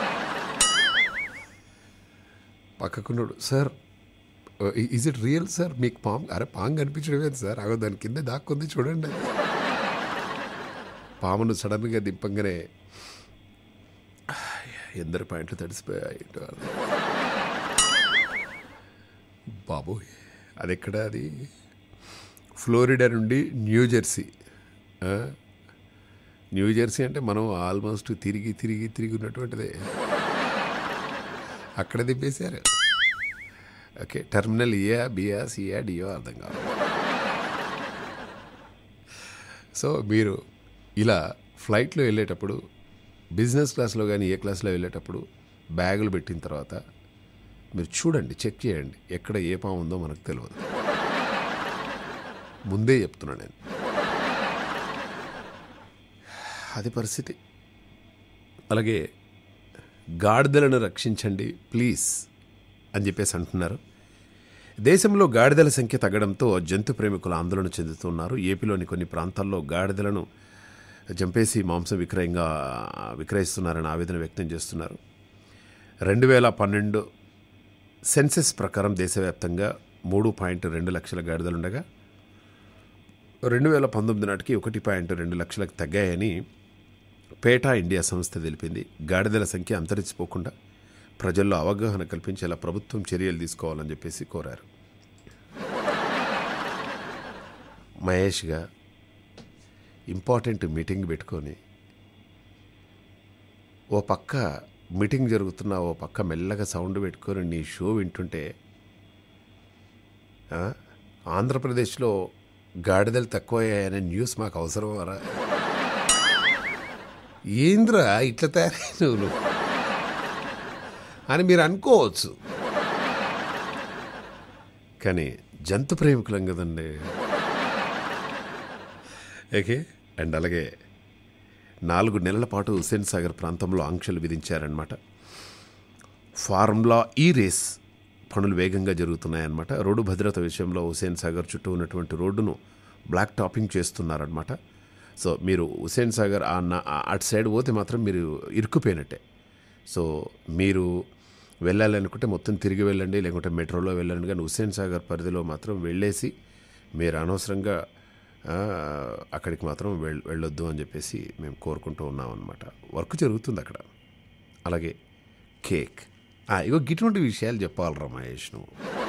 పక్కకున్నాడు, sir is it real sir, మీకు పాము, అరే పాము కనిపించడమే సార్, అగో దాని కింద దాక్కుంది చూడండి. పామును సడన్గా దింపంగానే ఎందరి పాయింట్లు తడిసిపోయాయి బాబోయ్. అది ఎక్కడ, అది ఫ్లోరిడా నుండి న్యూ జెర్సీ. న్యూ జెర్సీ అంటే మనం ఆల్మోస్ట్ తిరిగి తిరిగి తిరిగి ఉన్నటువంటిదే, అక్కడ దింపేశారు. ఓకే, టెర్మినల్ ఏ బియా సియా డియో అర్థం కాదు. సో మీరు ఇలా ఫ్లైట్లో వెళ్ళేటప్పుడు, బిజినెస్ క్లాస్లో కానీ ఏ క్లాస్లో వెళ్ళేటప్పుడు బ్యాగులు పెట్టిన తర్వాత మీరు చూడండి, చెక్ చేయండి, ఎక్కడ ఏ పాము ఉందో మనకు తెలియదు. ముందే చెప్తున్నాను నేను, అది పరిస్థితి. అలాగే గాడిదలను రక్షించండి ప్లీజ్ అని చెప్పేసి అంటున్నారు. దేశంలో గాడిదల సంఖ్య తగ్గడంతో జంతు ప్రేమికులు ఆందోళన చెందుతున్నారు. ఏపీలోని కొన్ని ప్రాంతాల్లో గాడిదలను చంపేసి మాంసం విక్రయంగా విక్రయిస్తున్నారని ఆవేదన వ్యక్తం చేస్తున్నారు. రెండు వేల పన్నెండు సెన్సెస్ ప్రకారం దేశవ్యాప్తంగా మూడు పాయింట్ రెండు లక్షల గాడిదలుండగా రెండు వేల పంతొమ్మిది నాటికి ఒకటి పాయింట్ రెండు లక్షలకు తగ్గాయని పేటా ఇండియా సంస్థ తెలిపింది. గాడిదల సంఖ్య అంతరించిపోకుండా ప్రజల్లో అవగాహన కల్పించేలా ప్రభుత్వం చర్యలు తీసుకోవాలని చెప్పేసి కోరారు. మహేష్గా ఇంపార్టెంట్ మీటింగ్ పెట్టుకొని ఓ పక్క మీటింగ్ జరుగుతున్నా ఓ పక్క మెల్లగా సౌండ్ పెట్టుకొని నీ షో వింటుంటే ఆంధ్రప్రదేశ్లో గాడిదలు తక్కువయ్యాయనే న్యూస్ మాకు అవసరమారా? ఏంద్రా ఇట్లా తయారైన నువ్వు అని మీరు అనుకోవచ్చు, కానీ జంతు ప్రేమికులం కదండి. ఓకే, అండ్ అలాగే నాలుగు నెలల పాటు హుస్సేన్ సాగర్ ప్రాంతంలో ఆంక్షలు విధించారనమాట. ఫార్ములా ఈ రేస్ పనులు వేగంగా జరుగుతున్నాయన్నమాట. రోడ్డు భద్రత విషయంలో హుస్సేన్ సాగర్ చుట్టూ ఉన్నటువంటి రోడ్డును బ్లాక్ టాపింగ్ చేస్తున్నారనమాట. సో మీరు హుస్సేన్ సాగర్ అటు సైడ్ పోతే మాత్రం మీరు ఇరుక్కుపోయినట్టే. సో మీరు వెళ్ళాలనుకుంటే మొత్తం తిరిగి వెళ్ళండి, లేకుంటే మెట్రోలో వెళ్ళండి, కానీ హుస్సేన్ సాగర్ పరిధిలో మాత్రం వెళ్ళేసి మీరు అనవసరంగా అక్కడికి మాత్రం వెళ్ వెళ్ళొద్దు అని చెప్పేసి మేము కోరుకుంటూ ఉన్నాం అన్నమాట. వర్క్ జరుగుతుంది అక్కడ. అలాగే కేక్, ఇగో ఇటువంటి విషయాలు చెప్పాలరా మహేష్ నువ్వు.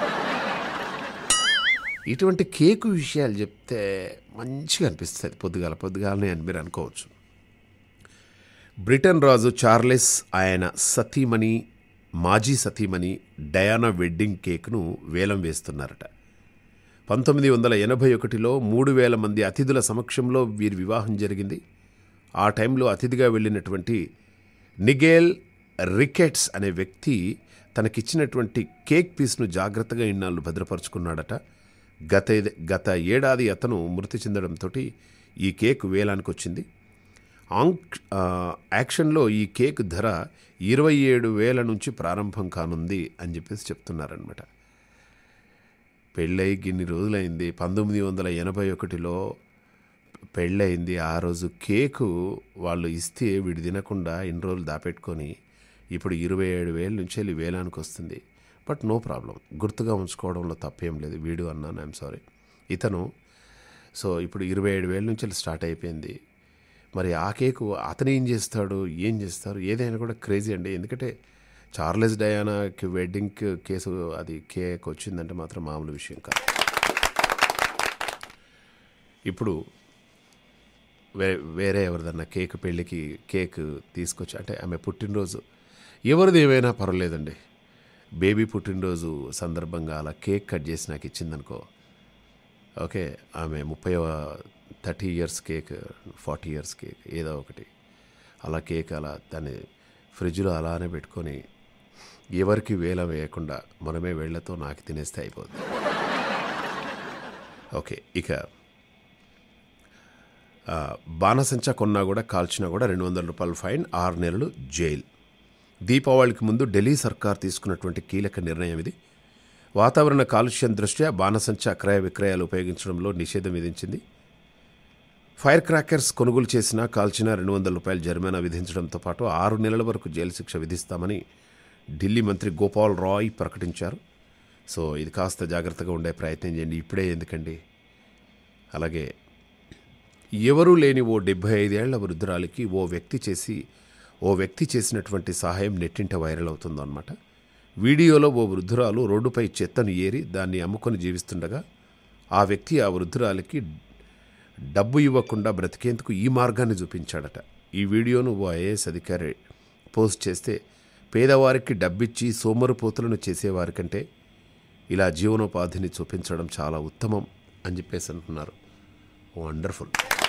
ఇటువంటి కేకు విషయాలు చెప్తే మంచిగా అనిపిస్తుంది పొద్దుగాల పొద్దుగాలనే అని మీరు అనుకోవచ్చు. బ్రిటన్ రాజు చార్లెస్ ఆయన సతీమణి మాజీ సతీమణి డయానా వెడ్డింగ్ కేక్ను వేలం వేస్తున్నారట. పంతొమ్మిది వందల ఎనభై ఒకటిలో మూడు వేల మంది అతిథుల సమక్షంలో వీరి వివాహం జరిగింది. ఆ టైంలో అతిథిగా వెళ్ళినటువంటి నిగేల్ రికెట్స్ అనే వ్యక్తి తనకిచ్చినటువంటి కేక్ పీస్ను జాగ్రత్తగా ఇన్నాళ్ళు భద్రపరుచుకున్నాడట. గత గత ఏడాది అతను మృతి చెందడంతో ఈ కేక్ వేలానికి వచ్చింది. ఆంక్ యాక్షన్లో ఈ కేక్ ధర ఇరవై ఏడు వేల నుంచి ప్రారంభం కానుంది అని చెప్పేసి చెప్తున్నారనమాట. పెళ్ళై ఇన్ని రోజులైంది, పంతొమ్మిది వందల ఎనభై ఒకటిలో పెళ్ళయింది. ఆ రోజు కేకు వాళ్ళు ఇస్తే వీడు తినకుండా ఇన్ని రోజులు దాపెట్టుకొని ఇప్పుడు ఇరవై ఏడు వేల నుంచి వెళ్ళి వేలానికి వస్తుంది. బట్ నో ప్రాబ్లం, గుర్తుగా ఉంచుకోవడంలో తప్పేం లేదు. వీడు అన్నాను, ఐఎమ్ సారీ, ఇతను. సో ఇప్పుడు ఇరవై ఏడు వేల నుంచి వెళ్ళి స్టార్ట్ అయిపోయింది. మరి ఆ కేకు అతను ఏం చేస్తాడు, ఏం చేస్తారు, ఏదైనా కూడా క్రేజీ అండి. ఎందుకంటే చార్లెస్ డయానాకి వెడ్డింగ్ కేసు అది కేక్ వచ్చిందంటే మాత్రం మామూలు విషయం కాదు. ఇప్పుడు వే వేరే ఎవరిదన్నా కేక్ పెళ్ళికి కేక్ తీసుకొచ్చి, అంటే ఆమె పుట్టినరోజు ఎవరిది ఏమైనా పర్వాలేదండి, బేబీ పుట్టినరోజు సందర్భంగా అలా కేక్ కట్ చేసి నాకు ఇచ్చిందనుకో, ఓకే, ఆమె ముప్పై thirty years cake, forty years cake ఏదో ఒకటి అలా కేక్ అలా దాన్ని ఫ్రిడ్జ్లో అలానే పెట్టుకొని ఎవరికి వేల వేయకుండా మనమే వేళ్లతో నాకి తినేస్తే అయిపోద్ది. ఓకే, ఇక బాణసంచా కొన్నా కూడా కాల్చినా కూడా రెండు వందల రూపాయలు ఫైన్, ఆరు నెలలు జైలు. దీపావళికి ముందు ఢిల్లీ సర్కార్ తీసుకున్నటువంటి కీలక నిర్ణయం ఇది. వాతావరణ కాలుష్యం దృష్ట్యా బాణసంచా క్రయ విక్రయాలు ఉపయోగించడంలో నిషేధం విధించింది. ఫైర్ క్రాకర్స్ కొనుగోలు చేసినా కాల్చినా రెండు వందల రూపాయలు జరిమానా విధించడంతో పాటు ఆరు నెలల వరకు జైలు శిక్ష విధిస్తామని ఢిల్లీ మంత్రి గోపాల్ రాయ్ ప్రకటించారు. సో ఇది కాస్త జాగ్రత్తగా ఉండే ప్రయత్నం చేయండి, ఇప్పుడే ఎందుకండి. అలాగే ఎవరూ లేని ఓ డెబ్బై ఐదేళ్ల వృద్ధురాలికి ఓ వ్యక్తి చేసి ఓ వ్యక్తి చేసినటువంటి సహాయం నెట్టింట వైరల్ అవుతుందన్నమాట. వీడియోలో ఓ వృద్ధురాలు రోడ్డుపై చెత్తను ఏరి దాన్ని అమ్ముకొని జీవిస్తుండగా ఆ వ్యక్తి ఆ వృద్ధురాలికి డబ్బు ఇవ్వకుండా బ్రతికేందుకు ఈ మార్గాన్ని చూపించాడట. ఈ వీడియోను ఓ ఐఏఎస్ అధికారి పోస్ట్ చేస్తే పేదవారికి డబ్బిచ్చి సోమరుపోతులను చేసేవారికంటే ఇలా జీవనోపాధిని చూపించడం చాలా ఉత్తమం అని చెప్పేసి అంటున్నారు. వండర్ఫుల్.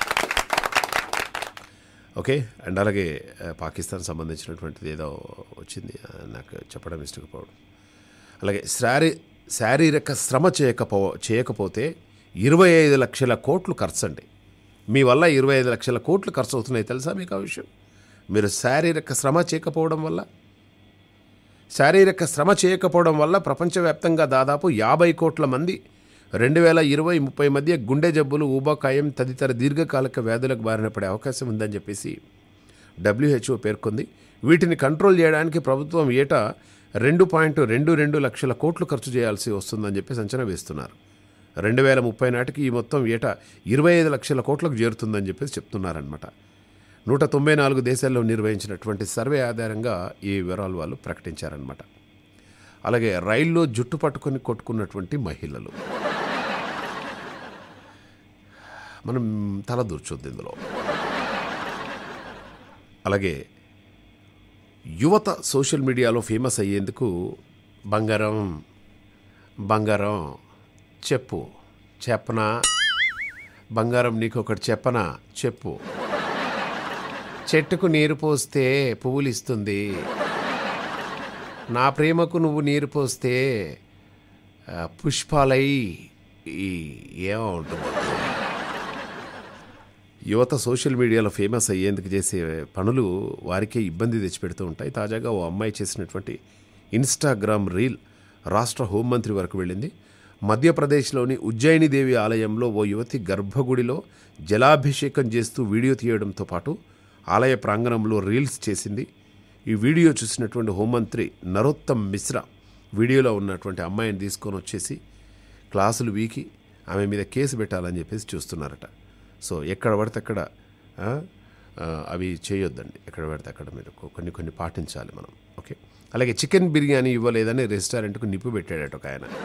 ఓకే, అండ్ అలాగే పాకిస్తాన్ సంబంధించినటువంటిది ఏదో వచ్చింది, నాకు చెప్పడం ఇష్టకపోవడం. అలాగే శారీ శారీరక శ్రమ చేయకపో చేయకపోతే ఇరవై ఐదు లక్షల కోట్లు ఖర్చు అండి. మీ వల్ల ఇరవై ఐదు లక్షల కోట్లు ఖర్చు అవుతున్నాయి తెలుసా మీకు ఆ విషయం? మీరు శారీరక శ్రమ చేయకపోవడం వల్ల శారీరక శ్రమ చేయకపోవడం వల్ల ప్రపంచవ్యాప్తంగా దాదాపు యాభై కోట్ల మంది రెండు వేల ఇరవై ముప్పై మధ్య గుండె జబ్బులు, ఊబకాయం తదితర దీర్ఘకాలిక వ్యాధులకు బారిన పడే అవకాశం ఉందని చెప్పేసి డబ్ల్యూహెచ్ఓ పేర్కొంది. వీటిని కంట్రోల్ చేయడానికి ప్రభుత్వం ఏటా రెండు పాయింట్ రెండు రెండు లక్షల కోట్లు ఖర్చు చేయాల్సి వస్తుందని చెప్పేసి అంచనా వేస్తున్నారు. రెండు వేల ముప్పై నాటికి ఈ మొత్తం ఏటా ఇరవై ఐదు లక్షల కోట్లకు చేరుతుందని చెప్పేసి చెప్తున్నారనమాట. నూట తొంభై నాలుగు దేశాల్లో నిర్వహించినటువంటి సర్వే ఆధారంగా ఈ వివరాలు వాళ్ళు ప్రకటించారనమాట. అలాగే రైల్లో జుట్టు పట్టుకొని కొట్టుకున్నటువంటి మహిళలు, మనం తల దూర్చొద్దు ఇందులో. అలాగే యువత సోషల్ మీడియాలో ఫేమస్ అయ్యేందుకు బంగారం బంగారం చెప్పు చెప్పనా, బంగారం నీకు ఒకటి చెప్పనా చెప్పు, చెట్టుకు నీరు పోస్తే పువ్వులు ఇస్తుంది, నా ప్రేమకు నువ్వు నీరు పోస్తే పుష్పాలై ఏమో ఉంటుంది. యువత సోషల్ మీడియాలో ఫేమస్ అయ్యేందుకు చేసే పనులు వారికే ఇబ్బంది తెచ్చిపెడుతూ ఉంటాయి. తాజాగా ఓ అమ్మాయి చేసినటువంటి ఇన్స్టాగ్రామ్ రీల్ రాష్ట్ర హోంమంత్రి వరకు వెళ్ళింది. మధ్యప్రదేశ్లోని ఉజ్జయిని దేవి ఆలయంలో ఓ యువతి గర్భగుడిలో జలాభిషేకం చేస్తూ వీడియో తీయడంతో పాటు ఆలయ ప్రాంగణంలో రీల్స్ చేసింది. ఈ వీడియో చూసినటువంటి హోంమంత్రి నరోత్తమ్ మిశ్రా వీడియోలో ఉన్నటువంటి అమ్మాయిని తీసుకొని వచ్చేసి క్లాసులు వీకి ఆమె మీద కేసు పెట్టాలని చెప్పేసి చూస్తున్నారట. సో ఎక్కడ పడితే అక్కడ అవి చేయొద్దండి, ఎక్కడ పడితే అక్కడ మీరు కొన్ని కొన్ని పాటించాలి మనం. ఓకే, అలాగే చికెన్ బిర్యానీ ఇవ్వలేదని రెస్టారెంట్కు నిప్పు పెట్టాడట ఒక ఆయన.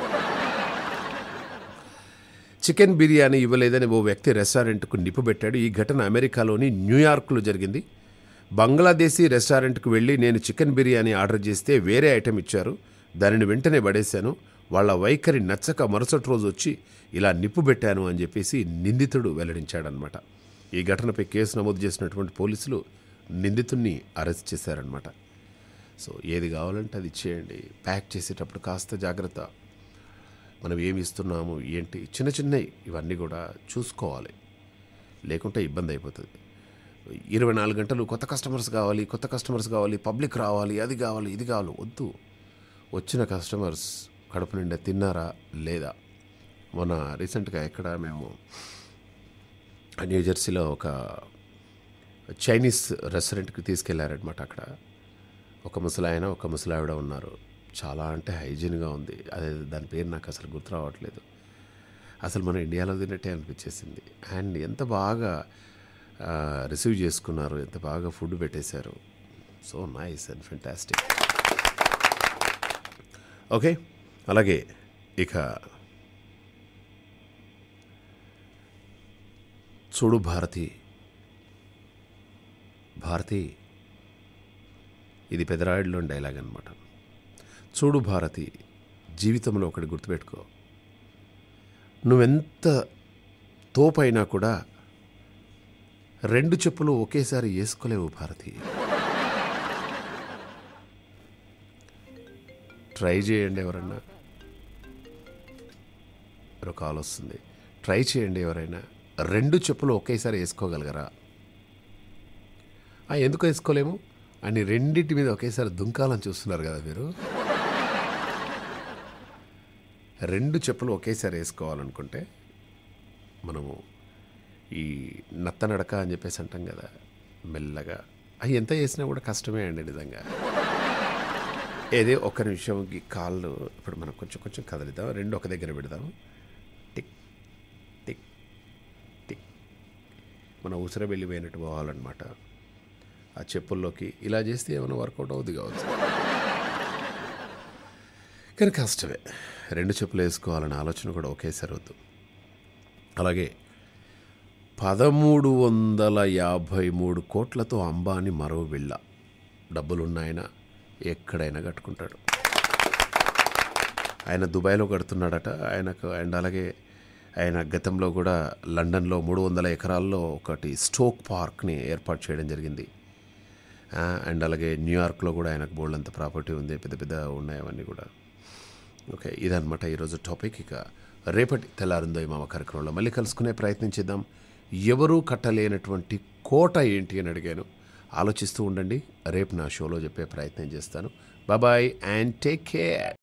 చికెన్ బిర్యానీ ఇవ్వలేదని ఓ వ్యక్తి రెస్టారెంట్కు నిప్పు పెట్టాడు. ఈ ఘటన అమెరికాలోని న్యూయార్క్లో జరిగింది. బంగ్లాదేశీ రెస్టారెంట్కు వెళ్ళి నేను చికెన్ బిర్యానీ ఆర్డర్ చేస్తే వేరే ఐటెం ఇచ్చారు, దానిని వెంటనే పడేశాను, వాళ్ళ వైఖరి నచ్చక మరుసటి రోజు వచ్చి ఇలా నిప్పు పెట్టాను అని చెప్పేసి నిందితుడు వెల్లడించాడనమాట. ఈ ఘటనపై కేసు నమోదు చేసినటువంటి పోలీసులు నిందితుడిని అరెస్ట్ చేశారనమాట. సో ఏది కావాలంటే అది ఇచ్చేయండి, ప్యాక్ చేసేటప్పుడు కాస్త జాగ్రత్త. మనం ఏమి ఇస్తున్నాము ఏంటి చిన్న చిన్నవి ఇవన్నీ కూడా చూసుకోవాలి, లేకుంటే ఇబ్బంది అయిపోతుంది. ఇరవై నాలుగు గంటలు కొత్త కస్టమర్స్ కావాలి కొత్త కస్టమర్స్ కావాలి పబ్లిక్ రావాలి అది కావాలి ఇది కావాలి వద్దు. వచ్చిన కస్టమర్స్ కడుపు నిండా తిన్నారా లేదా? మొన్న రీసెంట్గా ఎక్కడ మేము న్యూజెర్సీలో ఒక చైనీస్ రెస్టారెంట్కి తీసుకెళ్లారనమాట. అక్కడ ఒక ముసలాయన ఒక ముసలావిడ ఉన్నారు. చాలా అంటే హైజీన్గా ఉంది. అదే దాని పేరు నాకు అసలు గుర్తు రావట్లేదు. అసలు మన ఇండియాలో తిన్నట్టే అనిపించేసింది. అండ్ ఎంత బాగా రిసీవ్ చేసుకున్నారు, ఎంత బాగా ఫుడ్ పెట్టేశారు. So nice and fantastic. Okay, అలాగే ఇక చూడు భారతి భారతి ఇది పెదరాయుడులోని డైలాగ్ అనమాట. చూడు భారతి, జీవితంలో ఒకటి గుర్తుపెట్టుకో, నువ్వెంత తోపైనా కూడా రెండు చెప్పులు ఒకేసారి వేసుకోలేవు భారతి. ట్రై చేయండి ఎవరన్నా. ఒక కాల్ వస్తుంది. ట్రై చేయండి ఎవరైనా, రెండు చెప్పులు ఒకేసారి వేసుకోగలగరా? ఎందుకు వేసుకోలేము అని రెండింటి మీద ఒకేసారి దుంకాలని చూస్తున్నారు కదా మీరు. రెండు చెప్పులు ఒకేసారి వేసుకోవాలనుకుంటే మనము ఈ నత్తనడక అని చెప్పేసి అంటాం కదా, మెల్లగా. అవి ఎంత చేసినా కూడా కష్టమే అండి నిజంగా. ఏదే ఒక్క నిమిషంకి కాళ్ళు ఇప్పుడు మనం కొంచెం కొంచెం కదిలిద్దాం, రెండు ఒక దగ్గర పెడదాం. Tick tick tick. మన ఉసిర వెళ్ళిపోయినట్టు పోవాలన్నమాట ఆ చెప్పుల్లోకి. ఇలా చేస్తే ఏమైనా వర్కౌట్ అవుతుంది కావచ్చు, కానీ కష్టమే. రెండు చెప్పులు వేసుకోవాలనే ఆలోచన కూడా ఒకేసారి వద్దు. అలాగే పదమూడు వందల యాభై మూడు కోట్లతో అంబానీ మరో విళ్ళ. డబ్బులున్నాయన ఎక్కడైనా కట్టుకుంటాడు. ఆయన దుబాయ్లో కడుతున్నాడట ఆయనకు. అండ్ అలాగే ఆయన గతంలో కూడా లండన్లో మూడు వందల ఎకరాల్లో ఒకటి స్టోక్ పార్క్ని ఏర్పాటు చేయడం జరిగింది. అండ్ అలాగే న్యూయార్క్లో కూడా ఆయనకు బోల్డంత ప్రాపర్టీ ఉంది, పెద్ద పెద్ద ఉన్నాయి అవన్నీ కూడా. ఓకే, ఇదన్నమాట ఈరోజు టాపిక్. ఇక రేపటి తెల్లారిందో మామ కార్యక్రమంలో మళ్ళీ కలుసుకునే ప్రయత్నం చేద్దాం. ఎవరూ కట్టలేనటువంటి కోట ఏంటి అని అడిగాను. ఆలోచిస్తూ ఉండండి, రేపు నా షోలో చెప్పే ప్రయత్నం చేస్తాను. Bye and take care.